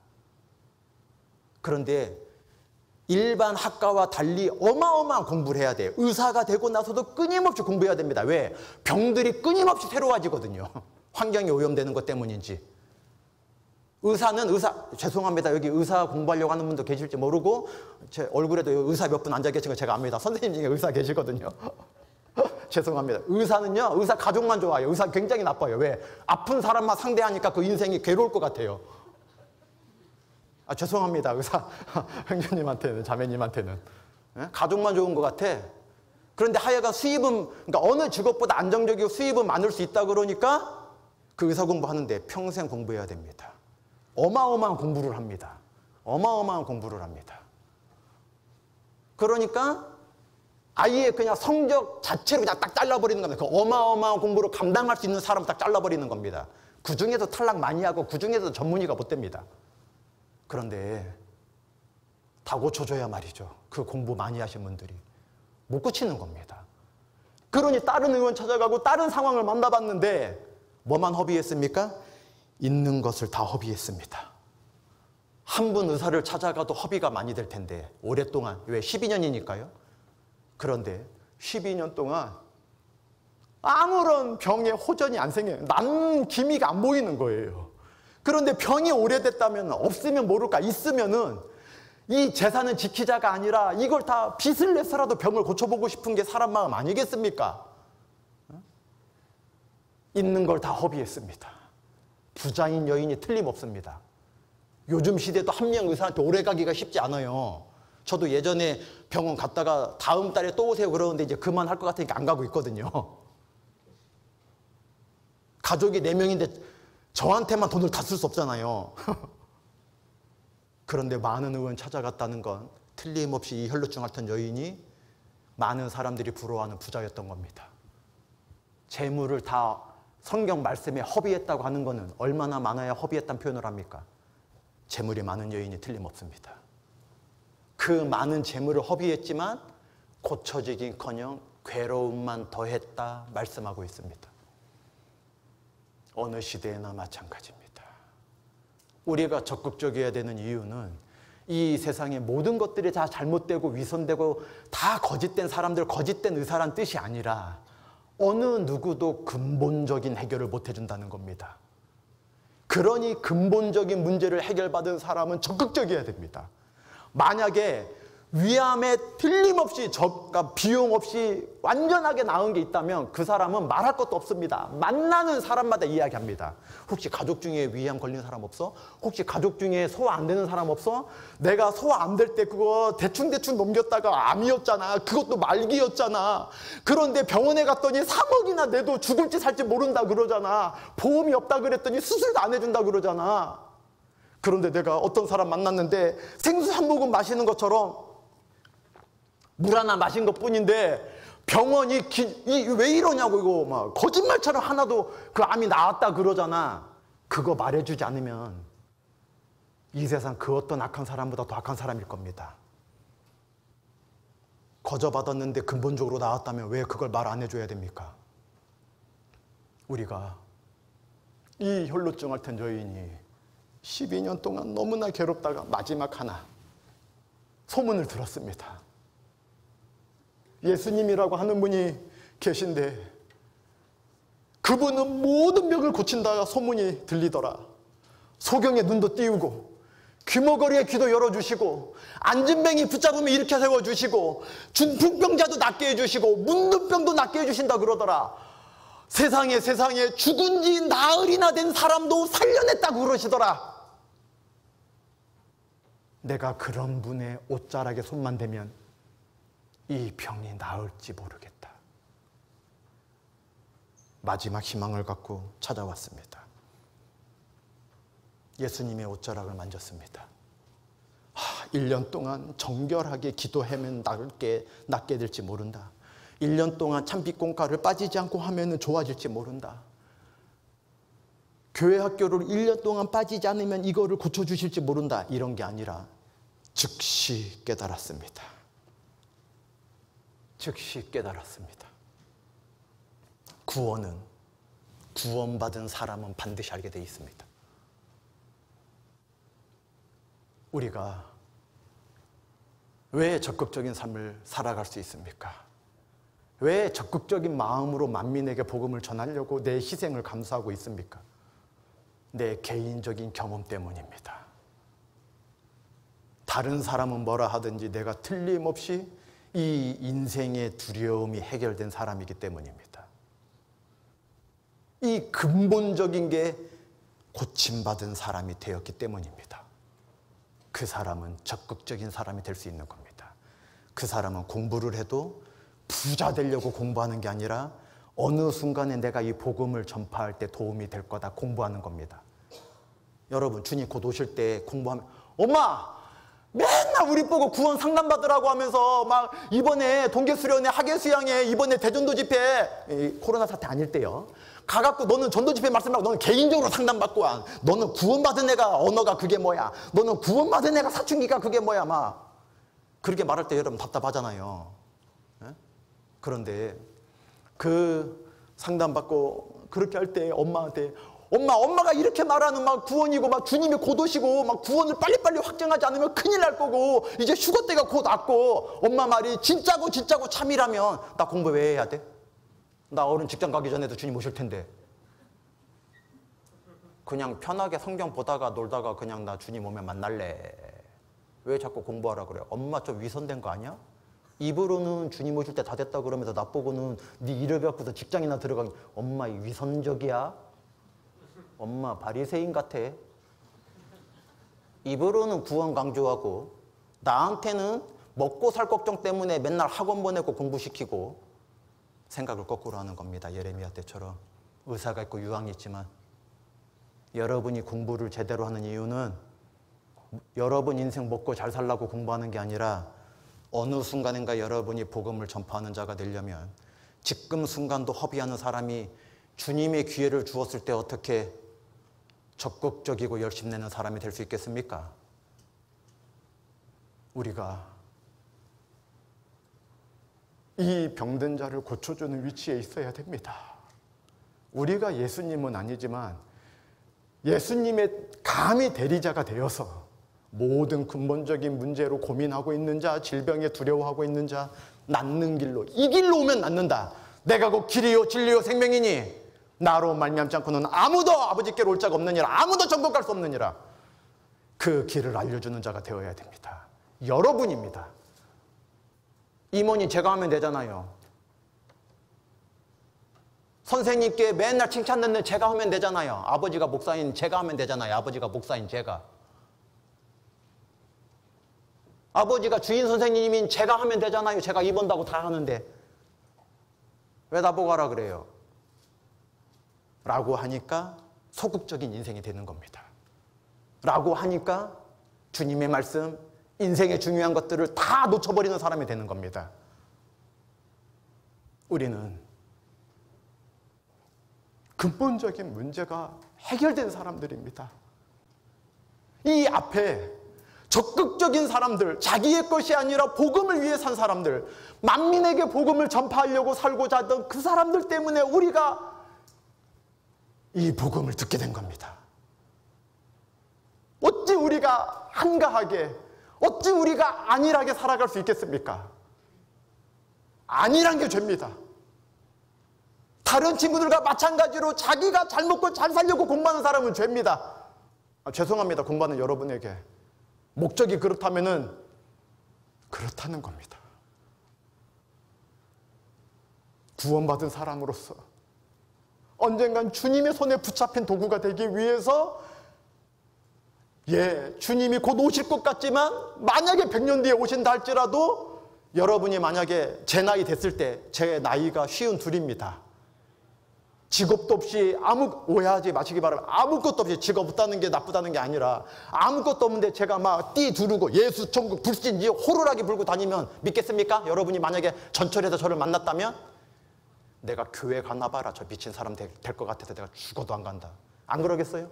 그런데 일반 학과와 달리 어마어마한 공부를 해야 돼요. 의사가 되고 나서도 끊임없이 공부해야 됩니다. 왜? 병들이 끊임없이 새로워지거든요. 환경이 오염되는 것 때문인지. 죄송합니다. 여기 의사 공부하려고 하는 분도 계실지 모르고 제 얼굴에도 의사 몇 분 앉아 계신 거 제가 압니다. 선생님 중에 의사 계시거든요. 죄송합니다. 의사는요, 의사 가족만 좋아요. 의사 굉장히 나빠요. 왜? 아픈 사람만 상대하니까 그 인생이 괴로울 것 같아요. 죄송합니다. 의사 형제님한테는, 자매님한테는. 가족만 좋은 것 같아. 그런데 하여간 수입은, 그러니까 어느 직업보다 안정적이고 수입은 많을 수 있다 그러니까 그 의사 공부하는데 평생 공부해야 됩니다. 어마어마한 공부를 합니다. 어마어마한 공부를 합니다. 그러니까 아예 그냥 성적 자체로 그냥 딱 잘라버리는 겁니다. 그 어마어마한 공부를 감당할 수 있는 사람을 딱 잘라버리는 겁니다. 그 중에서 탈락 많이 하고 그 중에서 전문의가 못 됩니다. 그런데 다 고쳐줘야 말이죠. 그 공부 많이 하신 분들이. 못 고치는 겁니다. 그러니 다른 의원 찾아가고 다른 상황을 만나봤는데 뭐만 허비했습니까? 있는 것을 다 허비했습니다. 한 분 의사를 찾아가도 허비가 많이 될 텐데 오랫동안, 왜? 12년이니까요. 그런데 12년 동안 아무런 병에 호전이 안 생겨요. 남 기미가 안 보이는 거예요. 그런데 병이 오래됐다면, 없으면 모를까, 있으면은 이 재산은 지키자가 아니라 이걸 다 빚을 내서라도 병을 고쳐보고 싶은 게 사람 마음 아니겠습니까? 있는 걸 다 허비했습니다. 부자인 여인이 틀림없습니다. 요즘 시대도 한 명 의사한테 오래 가기가 쉽지 않아요. 저도 예전에 병원 갔다가 다음 달에 또 오세요 그러는데 이제 그만할 것 같으니까 안 가고 있거든요. 가족이 4명인데 저한테만 돈을 다 쓸 수 없잖아요. 그런데 많은 의원 찾아갔다는 건 틀림없이 이 혈루증 앓던 여인이 많은 사람들이 부러워하는 부자였던 겁니다. 재물을 다 성경 말씀에 허비했다고 하는 것은 얼마나 많아야 허비했다는 표현을 합니까? 재물이 많은 여인이 틀림없습니다. 그 많은 재물을 허비했지만 고쳐지긴커녕 괴로움만 더했다 말씀하고 있습니다. 어느 시대에나 마찬가지입니다. 우리가 적극적이어야 되는 이유는 이 세상의 모든 것들이 다 잘못되고 위선되고 다 거짓된 사람들, 거짓된 의사란 뜻이 아니라 어느 누구도 근본적인 해결을 못 해준다는 겁니다. 그러니 근본적인 문제를 해결받은 사람은 적극적이어야 됩니다. 만약에 위암에 틀림없이 저가 비용 없이 완전하게 나은 게 있다면 그 사람은 말할 것도 없습니다. 만나는 사람마다 이야기합니다. 혹시 가족 중에 위암 걸린 사람 없어? 혹시 가족 중에 소화 안 되는 사람 없어? 내가 소화 안 될 때 그거 대충대충 넘겼다가 암이었잖아. 그것도 말기였잖아. 그런데 병원에 갔더니 3억이나 내도 죽을지 살지 모른다 그러잖아. 보험이 없다 그랬더니 수술도 안 해준다 그러잖아. 그런데 내가 어떤 사람 만났는데 생수 한 모금 마시는 것처럼 물 하나 마신 것 뿐인데 병원이 왜 이러냐고 이거 막 거짓말처럼 하나도 그 암이 나았다 그러잖아. 그거 말해주지 않으면 이 세상 그 어떤 악한 사람보다 더 악한 사람일 겁니다. 거저받았는데 근본적으로 나았다면 왜 그걸 말 안 해줘야 됩니까? 우리가 이 혈루증 앓던 여인이 12년 동안 너무나 괴롭다가 마지막 하나 소문을 들었습니다. 예수님이라고 하는 분이 계신데 그분은 모든 병을 고친다 소문이 들리더라. 소경의 눈도 띄우고 귀머거리의 귀도 열어주시고 앉은 뱅이 붙잡으면 일으켜 세워주시고 중풍병자도 낫게 해주시고 문둥병도 낫게 해주신다 그러더라. 세상에 죽은 지 나흘이나 된 사람도 살려냈다고 그러시더라. 내가 그런 분의 옷자락에 손만 대면 이 병이 나을지 모르겠다. 마지막 희망을 갖고 찾아왔습니다. 예수님의 옷자락을 만졌습니다. 1년 동안 정결하게 기도하면 낫게 될지 모른다. 1년 동안 참빛공과를 빠지지 않고 하면 좋아질지 모른다. 교회 학교를 1년 동안 빠지지 않으면 이거를 고쳐주실지 모른다. 이런 게 아니라 즉시 깨달았습니다. 즉시 깨달았습니다. 구원받은 사람은 반드시 알게 되어 있습니다. 우리가 왜 적극적인 삶을 살아갈 수 있습니까? 왜 적극적인 마음으로 만민에게 복음을 전하려고 내 희생을 감수하고 있습니까? 내 개인적인 경험 때문입니다. 다른 사람은 뭐라 하든지 내가 틀림없이 이 인생의 두려움이 해결된 사람이기 때문입니다. 이 근본적인 게 고침받은 사람이 되었기 때문입니다. 그 사람은 적극적인 사람이 될 수 있는 겁니다. 그 사람은 공부를 해도 부자 되려고 공부하는 게 아니라 어느 순간에 내가 이 복음을 전파할 때 도움이 될 거다 공부하는 겁니다. 여러분 주님 곧 오실 때 공부하면 엄마 맨날 우리 보고 구원 상담받으라고 하면서 막 이번에 동계수련회 하계수양회 이번에 대전도 집회 코로나 사태 아닐 때요 가갖고 너는 전도 집회 말씀하고 너는 개인적으로 상담받고 와. 너는 구원받은 애가 언어가 그게 뭐야. 너는 구원받은 애가 사춘기가 그게 뭐야. 막 그렇게 말할 때 여러분 답답하잖아요. 그런데 그 상담받고 그렇게 할 때 엄마한테 엄마가 이렇게 말하는 막 구원이고 막 주님이 곧 오시고 막 구원을 빨리빨리 확정하지 않으면 큰일 날 거고 이제 휴거 때가 곧 왔고 엄마 말이 진짜고 참이라면 나 공부 왜 해야 돼? 나 어른 직장 가기 전에도 주님 오실 텐데 그냥 편하게 성경 보다가 놀다가 그냥 나 주님 오면 만날래. 왜 자꾸 공부하라 그래? 엄마 좀 위선된 거 아니야? 입으로는 주님 오실 때 다 됐다 그러면서 나보고는 네 일을 갖고서 직장이나 들어가기 엄마 위선적이야? 엄마 바리새인 같아. 입으로는 구원 강조하고 나한테는 먹고 살 걱정 때문에 맨날 학원 보내고 공부시키고 생각을 거꾸로 하는 겁니다. 예레미야 때처럼 의사가 있고 유황이 있지만 여러분이 공부를 제대로 하는 이유는 여러분 인생 먹고 잘 살라고 공부하는 게 아니라 어느 순간인가 여러분이 복음을 전파하는 자가 되려면 지금 순간도 허비하는 사람이 주님의 기회를 주었을 때 어떻게 적극적이고 열심내는 사람이 될 수 있겠습니까? 우리가 이 병든 자를 고쳐주는 위치에 있어야 됩니다. 우리가 예수님은 아니지만 예수님의 감히 대리자가 되어서 모든 근본적인 문제로 고민하고 있는 자, 질병에 두려워하고 있는 자, 낫는 길로, 이 길로 오면 낫는다. 내가 곧 길이요 진리요 생명이니 나로 말미암지 않고는 아무도 아버지께로 올 자가 없느니라. 아무도 천국 갈 수 없느니라. 그 길을 알려주는 자가 되어야 됩니다. 여러분입니다. 이모님 제가 하면 되잖아요. 선생님께 맨날 칭찬 듣는 제가 하면 되잖아요. 아버지가 목사인 제가 하면 되잖아요. 아버지가 목사인 제가. 아버지가 주인 선생님인 제가 하면 되잖아요. 제가 입원다고 다 하는데 왜 나보고 하라 그래요? 라고 하니까 소극적인 인생이 되는 겁니다. 라고 하니까 주님의 말씀, 인생의 중요한 것들을 다 놓쳐버리는 사람이 되는 겁니다. 우리는 근본적인 문제가 해결된 사람들입니다. 이 앞에 적극적인 사람들, 자기의 것이 아니라 복음을 위해 산 사람들, 만민에게 복음을 전파하려고 살고자 하던 그 사람들 때문에 우리가 이 복음을 듣게 된 겁니다. 어찌 우리가 한가하게, 어찌 우리가 안일하게 살아갈 수 있겠습니까? 안일한 게 죄입니다. 다른 친구들과 마찬가지로 자기가 잘 먹고 잘 살려고 공부하는 사람은 죄입니다. 죄송합니다. 공부하는 여러분에게. 목적이 그렇다면은 그렇다는 겁니다. 구원받은 사람으로서 언젠간 주님의 손에 붙잡힌 도구가 되기 위해서 주님이 곧 오실 것 같지만 만약에 100년 뒤에 오신다 할지라도 여러분이 만약에 제 나이 됐을 때 제 나이가 52입니다. 직업도 없이 오해하지 마시기 바랍니다. 아무것도 없이 직업 없다는 게 나쁘다는 게 아니라 아무것도 없는데 제가 막 띠 두르고 예수, 천국, 불신지 호루라기 불고 다니면 믿겠습니까? 여러분이 만약에 전철에서 저를 만났다면 내가 교회 가나 봐라. 저 미친 사람 될 것 같아서 내가 죽어도 안 간다. 안 그러겠어요?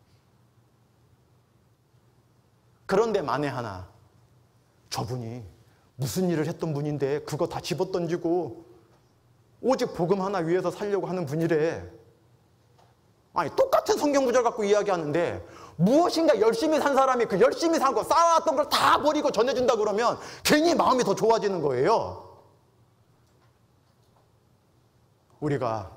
그런데 만에 하나 저분이 무슨 일을 했던 분인데 그거 다 집어던지고 오직 복음 하나 위해서 살려고 하는 분이래. 아니 똑같은 성경 구절 갖고 이야기하는데 무엇인가 열심히 산 사람이 그 열심히 산 거 쌓아왔던 걸 다 버리고 전해준다 그러면 괜히 마음이 더 좋아지는 거예요. 우리가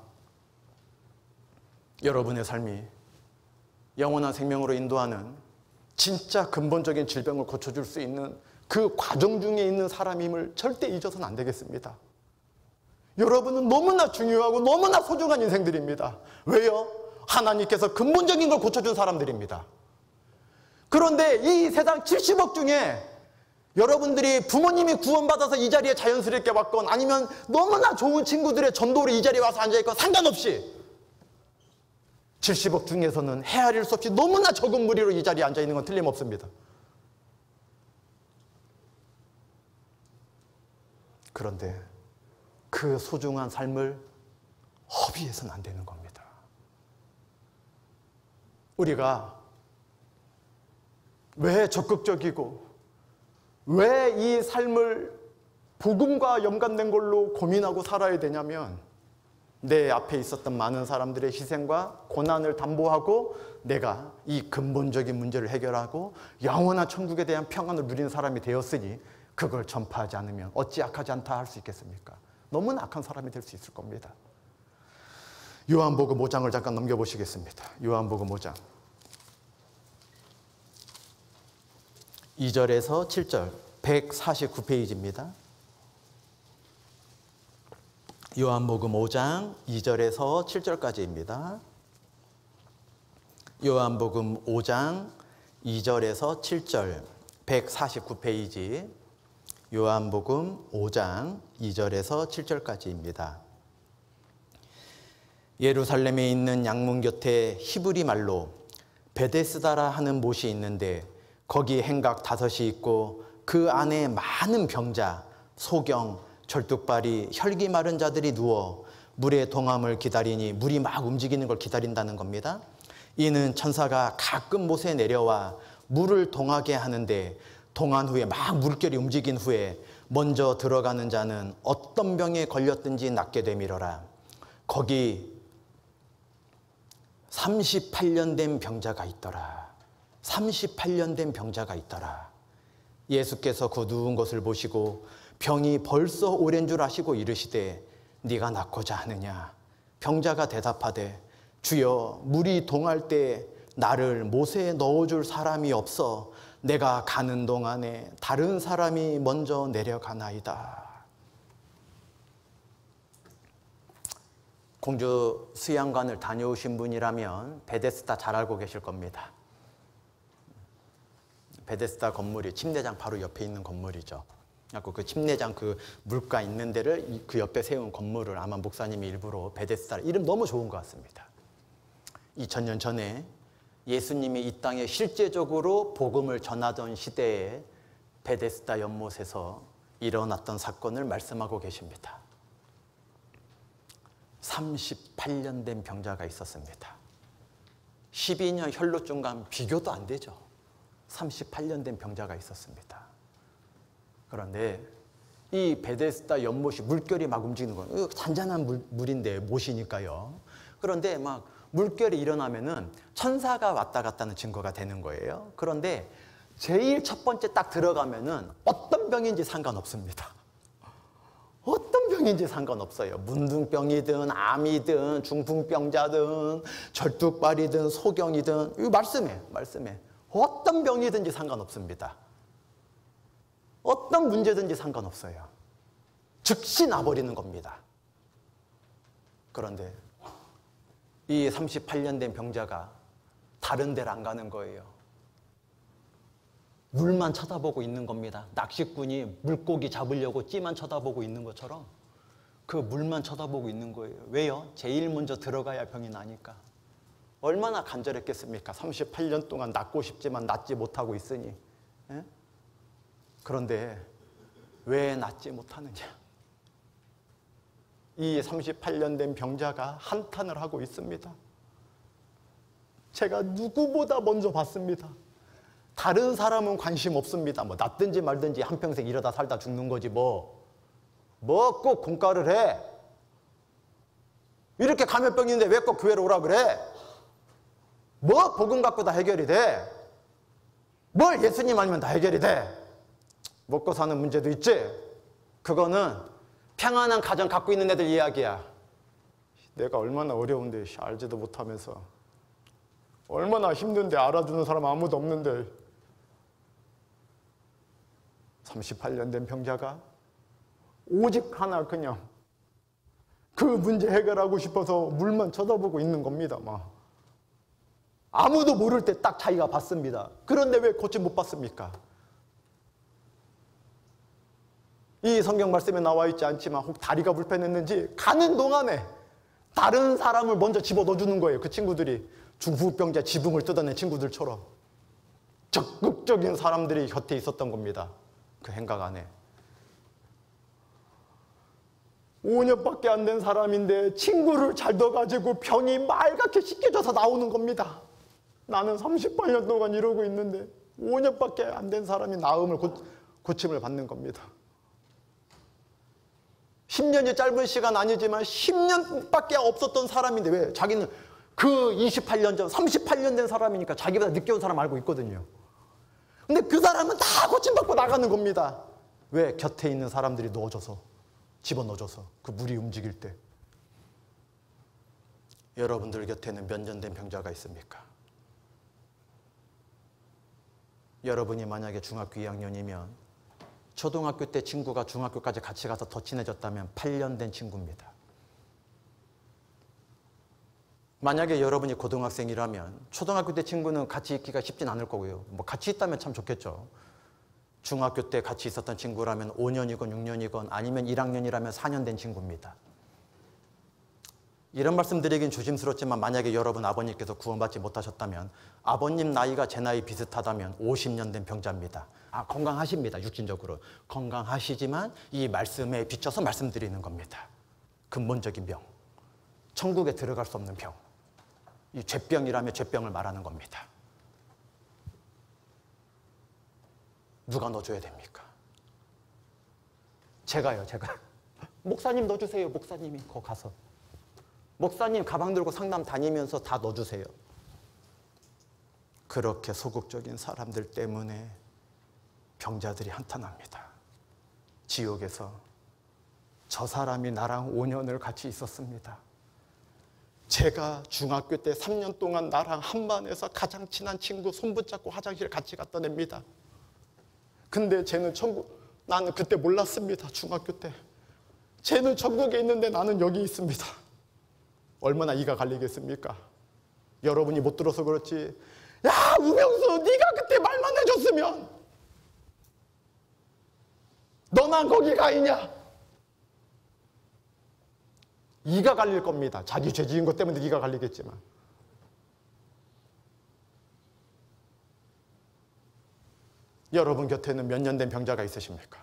여러분의 삶이 영원한 생명으로 인도하는 진짜 근본적인 질병을 고쳐줄 수 있는 그 과정 중에 있는 사람임을 절대 잊어서는 안 되겠습니다. 여러분은 너무나 중요하고 너무나 소중한 인생들입니다. 왜요? 하나님께서 근본적인 걸 고쳐준 사람들입니다. 그런데 이 세상 70억 중에 여러분들이 부모님이 구원받아서 이 자리에 자연스럽게 왔건 아니면 너무나 좋은 친구들의 전도로 이 자리에 와서 앉아있건 상관없이 70억 중에서는 헤아릴 수 없이 너무나 적은 무리로 이 자리에 앉아있는 건 틀림없습니다. 그런데 그 소중한 삶을 허비해서는 안 되는 겁니다. 우리가 왜 적극적이고 왜 이 삶을 복음과 연관된 걸로 고민하고 살아야 되냐면 내 앞에 있었던 많은 사람들의 희생과 고난을 담보하고 내가 이 근본적인 문제를 해결하고 영원한 천국에 대한 평안을 누리는 사람이 되었으니 그걸 전파하지 않으면 어찌 악하지 않다 할 수 있겠습니까? 너무나 악한 사람이 될 수 있을 겁니다. 요한복음 5장을 잠깐 넘겨보시겠습니다. 요한복음 5장 2절에서 7절 149페이지입니다. 요한복음 5장 2절에서 7절까지입니다. 요한복음 5장 2절에서 7절 149페이지 요한복음 5장 2절에서 7절까지입니다. 예루살렘에 있는 양문 곁에 히브리 말로 베데스다라 하는 못이 있는데 거기 행각 5이 있고 그 안에 많은 병자, 소경, 절뚝발이, 혈기 마른 자들이 누워 물의 동함을 기다리니 물이 막 움직이는 걸 기다린다는 겁니다. 이는 천사가 가끔 못에 내려와 물을 동하게 하는데 동한 후에 막 물결이 움직인 후에 먼저 들어가는 자는 어떤 병에 걸렸든지 낫게 되미러라. 거기 38년 된 병자가 있더라. 38년 된 병자가 있더라. 예수께서 그 누운 것을 보시고 병이 벌써 오랜 줄 아시고 이르시되 네가 낫고자 하느냐. 병자가 대답하되 주여 물이 동할 때 나를 못에 넣어줄 사람이 없어 내가 가는 동안에 다른 사람이 먼저 내려가나이다. 공주 수양관을 다녀오신 분이라면 베데스다 잘 알고 계실 겁니다. 베데스다 건물이 침례장 바로 옆에 있는 건물이죠. 그 침례장 그 물가 있는 데를 그 옆에 세운 건물을 아마 목사님이 일부러 베데스다 이름 너무 좋은 것 같습니다. 2000년 전에 예수님이 이 땅에 실제적으로 복음을 전하던 시대에 베데스다 연못에서 일어났던 사건을 말씀하고 계십니다. 38년 된 병자가 있었습니다. 12년 혈루증과 비교도 안 되죠. 38년 된 병자가 있었습니다. 그런데 이 베데스다 연못이 물결이 막 움직이는 거예요. 잔잔한 물인데 못이니까요. 그런데 막 물결이 일어나면은 천사가 왔다 갔다는 증거가 되는 거예요. 그런데 제일 첫 번째 딱 들어가면은 어떤 병인지 상관없습니다. 어떤 병인지 상관없어요. 문둥병이든 암이든 중풍병자든 절뚝발이든 소경이든 이거 말씀해. 어떤 병이든지 상관없습니다. 어떤 문제든지 상관없어요. 즉시 나버리는 겁니다. 그런데 이 38년 된 병자가 다른 데를 안 가는 거예요. 물만 쳐다보고 있는 겁니다. 낚시꾼이 물고기 잡으려고 찌만 쳐다보고 있는 것처럼 그 물만 쳐다보고 있는 거예요. 왜요? 제일 먼저 들어가야 병이 나니까. 얼마나 간절했겠습니까? 38년 동안 낫고 싶지만 낫지 못하고 있으니. 에? 그런데 왜 낫지 못하느냐? 이 38년 된 병자가 한탄을 하고 있습니다. 제가 누구보다 먼저 봤습니다. 다른 사람은 관심 없습니다. 뭐 낫든지 말든지 한평생 이러다 살다 죽는 거지 뭐 꼭 공과를 해. 이렇게 감염병인데 왜 꼭 교회로 오라 그래? 뭐 복음 갖고 다 해결이 돼? 뭘 예수님 아니면 다 해결이 돼? 먹고 사는 문제도 있지? 그거는 평안한 가정 갖고 있는 애들 이야기야. 내가 얼마나 어려운데 알지도 못하면서 얼마나 힘든데 알아주는 사람 아무도 없는데 38년 된 병자가 오직 하나 그냥 그 문제 해결하고 싶어서 물만 쳐다보고 있는 겁니다. 막. 아무도 모를 때 딱 자기가 봤습니다. 그런데 왜 고침 못 받습니까? 이 성경 말씀에 나와 있지 않지만 혹 다리가 불편했는지 가는 동안에 다른 사람을 먼저 집어넣어주는 거예요. 그 친구들이 중풍병자 지붕을 뜯어낸 친구들처럼 적극적인 사람들이 곁에 있었던 겁니다. 그 행각 안에 5년밖에 안 된 사람인데 친구를 잘 둬가지고 병이 말갛게 씻겨져서 나오는 겁니다. 나는 38년 동안 이러고 있는데 5년밖에 안 된 사람이 나음을 고침을 받는 겁니다. 10년이 짧은 시간 아니지만 10년밖에 없었던 사람인데 왜? 자기는 그 28년 전 38년 된 사람이니까 자기보다 늦게 온 사람 알고 있거든요. 근데 그 사람은 다 고침받고 나가는 겁니다. 왜? 곁에 있는 사람들이 넣어줘서 집어넣어줘서 그 물이 움직일 때. 여러분들 곁에는 몇 년 된 병자가 있습니까? 여러분이 만약에 중학교 2학년이면 초등학교 때 친구가 중학교까지 같이 가서 더 친해졌다면 8년 된 친구입니다. 만약에 여러분이 고등학생이라면 초등학교 때 친구는 같이 있기가 쉽진 않을 거고요. 뭐 같이 있다면 참 좋겠죠. 중학교 때 같이 있었던 친구라면 5년이건 6년이건 아니면 1학년이라면 4년 된 친구입니다. 이런 말씀 드리긴 조심스럽지만 만약에 여러분 아버님께서 구원받지 못하셨다면 아버님 나이가 제 나이 비슷하다면 50년 된 병자입니다. 건강하십니다. 육신적으로. 건강하시지만 이 말씀에 비춰서 말씀드리는 겁니다. 근본적인 병. 천국에 들어갈 수 없는 병. 이 죄병이라면 죄병을 말하는 겁니다. 누가 넣어줘야 됩니까? 제가요. 목사님 넣어주세요. 목사님이 거기 가서. 목사님 가방 들고 상담 다니면서 다 넣어주세요. 그렇게 소극적인 사람들 때문에 병자들이 한탄합니다. 지옥에서 저 사람이 나랑 5년을 같이 있었습니다. 제가 중학교 때 3년 동안 나랑 한 반에서 가장 친한 친구 손 붙잡고 화장실 같이 갔던 애입니다. 근데 쟤는 나는 그때 몰랐습니다. 중학교 때. 쟤는 천국에 있는데 나는 여기 있습니다. 얼마나 이가 갈리겠습니까? 여러분이 못 들어서 그렇지. 야, 우명수, 네가 그때 말만 해줬으면 너만 거기 가 있냐? 이가 갈릴 겁니다. 자기 죄 지은 것 때문에 이가 갈리겠지만. 여러분 곁에는 몇 년 된 병자가 있으십니까?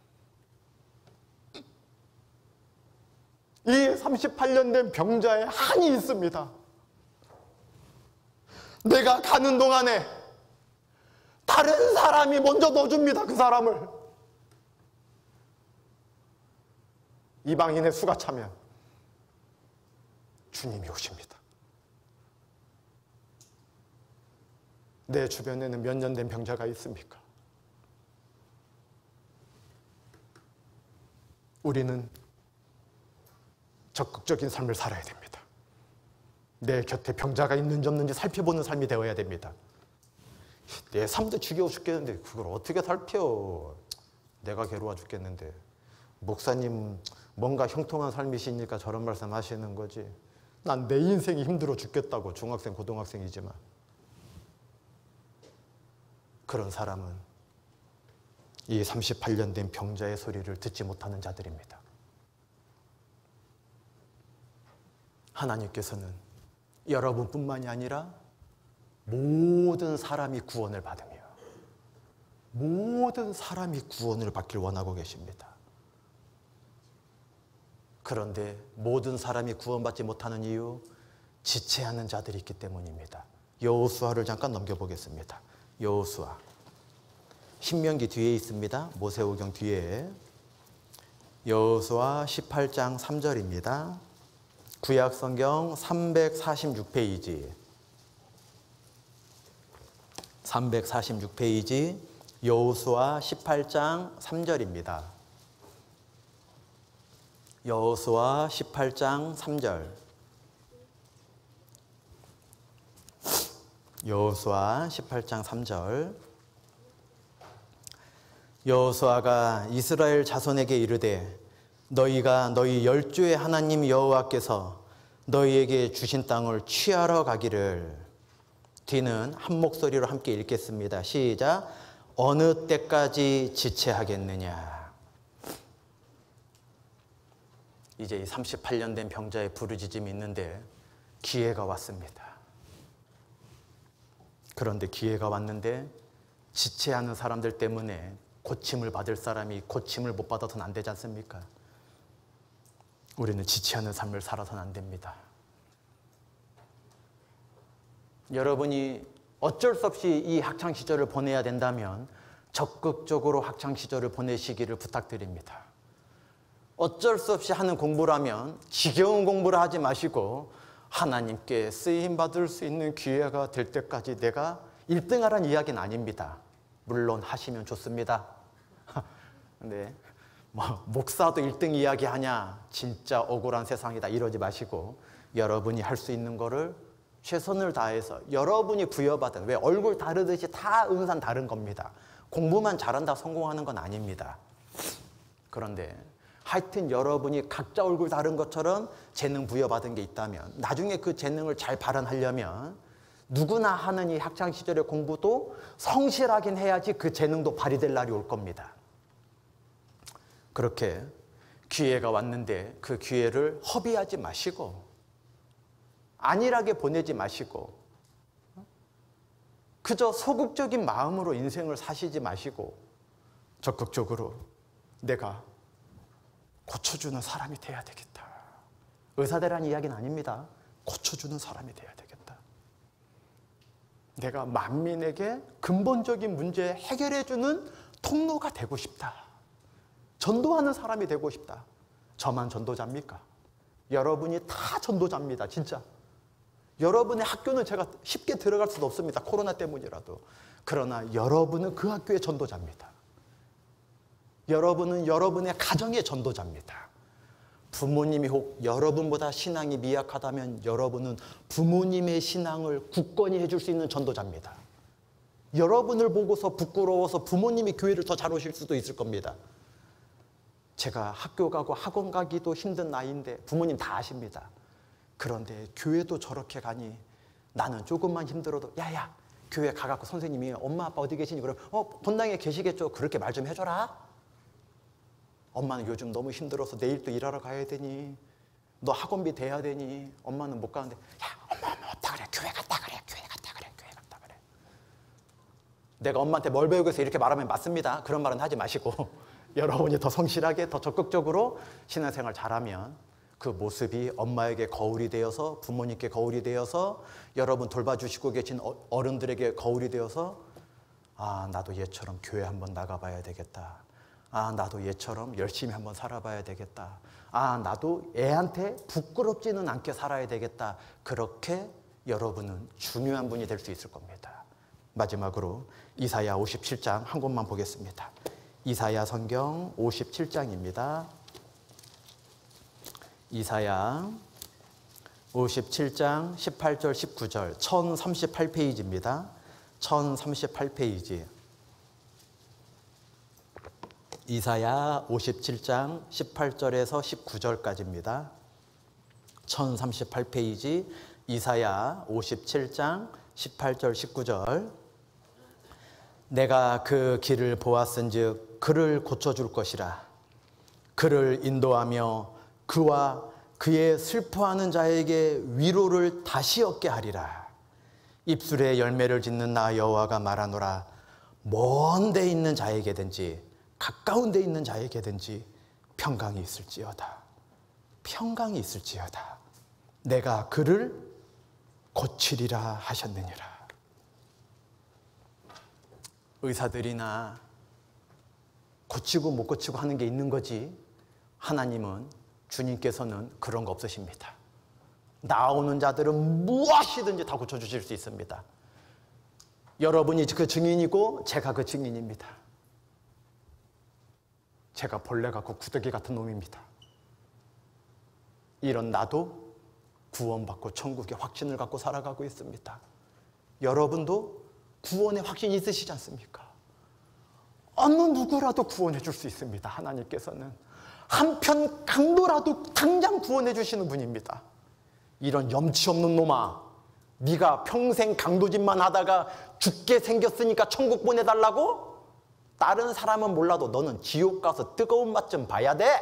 이 38년 된 병자에 한이 있습니다. 내가 가는 동안에 다른 사람이 먼저 넣어줍니다. 그 사람을. 이방인의 수가 차면 주님이 오십니다. 내 주변에는 몇 년 된 병자가 있습니까? 우리는 적극적인 삶을 살아야 됩니다. 내 곁에 병자가 있는지 없는지 살펴보는 삶이 되어야 됩니다. 내 삶도 지겨워 죽겠는데 그걸 어떻게 살펴? 내가 괴로워 죽겠는데. 목사님 뭔가 형통한 삶이시니까 저런 말씀 하시는 거지. 난 내 인생이 힘들어 죽겠다고. 중학생, 고등학생이지만. 그런 사람은 이 38년 된 병자의 소리를 듣지 못하는 자들입니다. 하나님께서는 여러분뿐만이 아니라 모든 사람이 구원을 받으며 모든 사람이 구원을 받길 원하고 계십니다. 그런데 모든 사람이 구원받지 못하는 이유, 지체하는 자들이 있기 때문입니다. 여호수아를 잠깐 넘겨보겠습니다. 여호수아, 신명기 뒤에 있습니다. 모세오경 뒤에. 여호수아 18장 3절입니다. 구약성경 346페이지 346페이지 여호수아 18장 3절입니다. 여호수아 18장 3절. 여호수아 18장 3절. 여호수아가 이스라엘 자손에게 이르되 너희가 너희 열조의 하나님 여호와께서 너희에게 주신 땅을 취하러 가기를. 뒤는 한 목소리로 함께 읽겠습니다. 시작. 어느 때까지 지체하겠느냐. 이제 이 38년 된 병자의 부르짖음이 있는데 기회가 왔습니다. 그런데 기회가 왔는데 지체하는 사람들 때문에 고침을 받을 사람이 고침을 못 받아서는 안 되지 않습니까? 우리는 지체하는 삶을 살아서는 안 됩니다. 여러분이 어쩔 수 없이 이 학창시절을 보내야 된다면 적극적으로 학창시절을 보내시기를 부탁드립니다. 어쩔 수 없이 하는 공부라면 지겨운 공부를 하지 마시고 하나님께 쓰임받을 수 있는 기회가 될 때까지 내가 1등하라는 이야기는 아닙니다. 물론 하시면 좋습니다. 근데 목사도 1등 이야기하냐, 진짜 억울한 세상이다, 이러지 마시고 여러분이 할 수 있는 거를 최선을 다해서 여러분이 부여받은, 왜 얼굴 다르듯이 다 은산 다른 겁니다. 공부만 잘한다 성공하는 건 아닙니다. 그런데 하여튼 여러분이 각자 얼굴 다른 것처럼 재능 부여받은 게 있다면 나중에 그 재능을 잘 발현하려면 누구나 하는 이 학창시절의 공부도 성실하긴 해야지 그 재능도 발휘될 날이 올 겁니다. 그렇게 기회가 왔는데 그 기회를 허비하지 마시고 안일하게 보내지 마시고 그저 소극적인 마음으로 인생을 사시지 마시고 적극적으로 내가 고쳐주는 사람이 돼야 되겠다. 의사대란 이야기는 아닙니다. 고쳐주는 사람이 돼야 되겠다. 내가 만민에게 근본적인 문제 해결해주는 통로가 되고 싶다. 전도하는 사람이 되고 싶다. 저만 전도자입니까? 여러분이 다 전도자입니다. 진짜. 여러분의 학교는 제가 쉽게 들어갈 수도 없습니다. 코로나 때문이라도. 그러나 여러분은 그 학교의 전도자입니다. 여러분은 여러분의 가정의 전도자입니다. 부모님이 혹 여러분보다 신앙이 미약하다면 여러분은 부모님의 신앙을 굳건히 해줄 수 있는 전도자입니다. 여러분을 보고서 부끄러워서 부모님이 교회를 더 잘 오실 수도 있을 겁니다. 제가 학교 가고 학원 가기도 힘든 나이인데 부모님 다 아십니다. 그런데 교회도 저렇게 가니 나는 조금만 힘들어도 야야 교회 가갖고 선생님이 엄마 아빠 어디 계시니? 그럼 본당에 계시겠죠. 그렇게 말 좀 해줘라. 엄마는 요즘 너무 힘들어서 내일 또 일하러 가야 되니 너 학원비 대야 되니 엄마는 못 가는데 야 엄마 왔다 그래 교회 갔다 그래 교회 갔다 그래 교회 갔다 그래. 내가 엄마한테 뭘 배우고 해서 이렇게 말하면 맞습니다. 그런 말은 하지 마시고 여러분이 더 성실하게 더 적극적으로 신앙생활 잘하면 그 모습이 엄마에게 거울이 되어서 부모님께 거울이 되어서 여러분 돌봐주시고 계신 어른들에게 거울이 되어서 아, 나도 얘처럼 교회 한번 나가봐야 되겠다. 아, 나도 얘처럼 열심히 한번 살아봐야 되겠다. 아, 나도 애한테 부끄럽지는 않게 살아야 되겠다. 그렇게 여러분은 중요한 분이 될 수 있을 겁니다. 마지막으로 이사야 57장 한 곳만 보겠습니다. 이사야 성경 57장입니다. 이사야 57장 18절 19절 1038페이지입니다. 1038페이지. 이사야 57장 18절에서 19절까지입니다. 1038페이지 이사야 57장 18절 19절. 내가 그 길을 보았은즉 그를 고쳐줄 것이라. 그를 인도하며 그와 그의 슬퍼하는 자에게 위로를 다시 얻게 하리라. 입술에 열매를 짓는 나 여호와가 말하노라. 먼 데 있는 자에게든지 가까운 데 있는 자에게든지 평강이 있을지어다. 평강이 있을지어다. 내가 그를 고치리라 하셨느니라. 의사들이나 고치고 못 고치고 하는 게 있는 거지, 하나님은, 주님께서는 그런 거 없으십니다. 나오는 자들은 무엇이든지 다 고쳐주실 수 있습니다. 여러분이 그 증인이고 제가 그 증인입니다. 제가 벌레 같고 구더기 같은 놈입니다. 이런 나도 구원받고 천국의 확신을 갖고 살아가고 있습니다. 여러분도 구원의 확신이 있으시지 않습니까? 어느 누구라도 구원해 줄 수 있습니다. 하나님께서는 한편 강도라도 당장 구원해 주시는 분입니다. 이런 염치 없는 놈아, 네가 평생 강도짓만 하다가 죽게 생겼으니까 천국 보내달라고? 다른 사람은 몰라도 너는 지옥 가서 뜨거운 맛 좀 봐야 돼.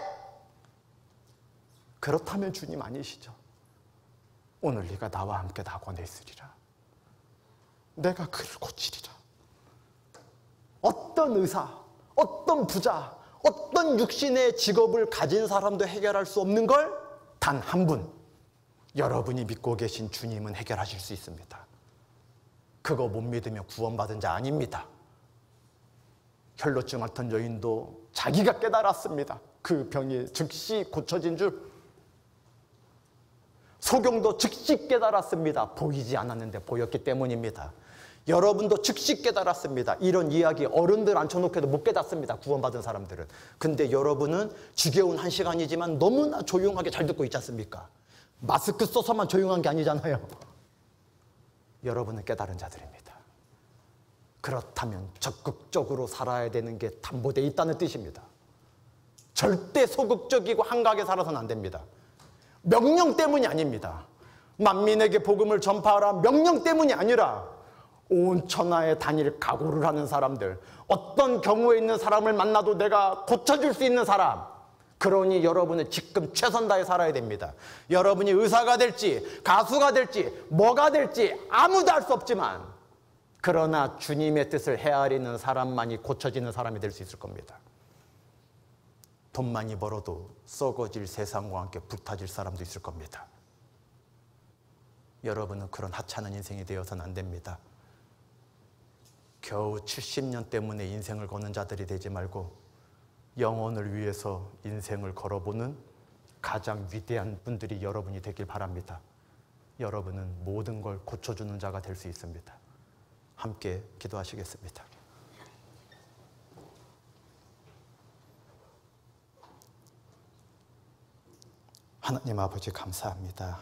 그렇다면 주님 아니시죠? 오늘 네가 나와 함께 낙원에 있으리라. 내가 그를 고치리라. 어떤 의사, 어떤 부자, 어떤 육신의 직업을 가진 사람도 해결할 수 없는 걸 단 한 분, 여러분이 믿고 계신 주님은 해결하실 수 있습니다. 그거 못 믿으면 구원받은 자 아닙니다. 혈루증 앓던 여인도 자기가 깨달았습니다. 그 병이 즉시 고쳐진 줄. 소경도 즉시 깨달았습니다. 보이지 않았는데 보였기 때문입니다. 여러분도 즉시 깨달았습니다. 이런 이야기 어른들 앉혀놓고도 못 깨닫습니다. 구원받은 사람들은. 근데 여러분은 지겨운 한 시간이지만 너무나 조용하게 잘 듣고 있지 않습니까? 마스크 써서만 조용한 게 아니잖아요. 여러분은 깨달은 자들입니다. 그렇다면 적극적으로 살아야 되는 게 담보되어 있다는 뜻입니다. 절대 소극적이고 한가하게 살아서는 안 됩니다. 명령 때문이 아닙니다. 만민에게 복음을 전파하라, 명령 때문이 아니라 온 천하에 다닐 각오를 하는 사람들, 어떤 경우에 있는 사람을 만나도 내가 고쳐줄 수 있는 사람, 그러니 여러분은 지금 최선 다해 살아야 됩니다. 여러분이 의사가 될지 가수가 될지 뭐가 될지 아무도 알 수 없지만, 그러나 주님의 뜻을 헤아리는 사람만이 고쳐지는 사람이 될 수 있을 겁니다. 돈 많이 벌어도 썩어질 세상과 함께 불타질 사람도 있을 겁니다. 여러분은 그런 하찮은 인생이 되어서는 안 됩니다. 겨우 70년 때문에 인생을 거는 자들이 되지 말고 영혼을 위해서 인생을 걸어보는 가장 위대한 분들이 여러분이 되길 바랍니다. 여러분은 모든 걸 고쳐주는 자가 될 수 있습니다. 함께 기도하시겠습니다. 하나님 아버지 감사합니다.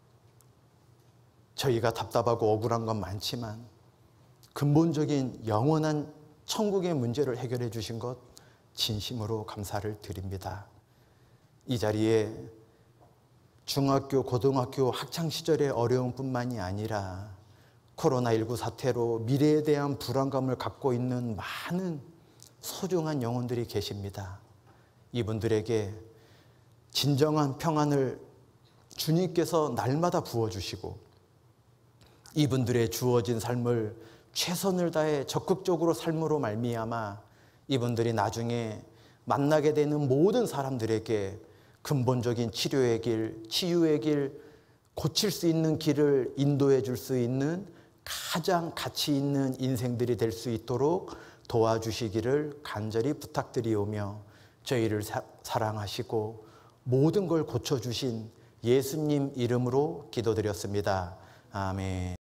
저희가 답답하고 억울한 건 많지만 근본적인 영원한 천국의 문제를 해결해 주신 것 진심으로 감사를 드립니다. 이 자리에 중학교, 고등학교 학창시절의 어려움뿐만이 아니라 코로나19 사태로 미래에 대한 불안감을 갖고 있는 많은 소중한 영혼들이 계십니다. 이분들에게 진정한 평안을 주님께서 날마다 부어주시고 이분들의 주어진 삶을 최선을 다해 적극적으로 삶으로 말미암아 이분들이 나중에 만나게 되는 모든 사람들에게 근본적인 치료의 길, 치유의 길, 고칠 수 있는 길을 인도해 줄 수 있는 가장 가치 있는 인생들이 될 수 있도록 도와주시기를 간절히 부탁드리오며 저희를 사랑하시고 모든 걸 고쳐주신 예수님 이름으로 기도드렸습니다. 아멘.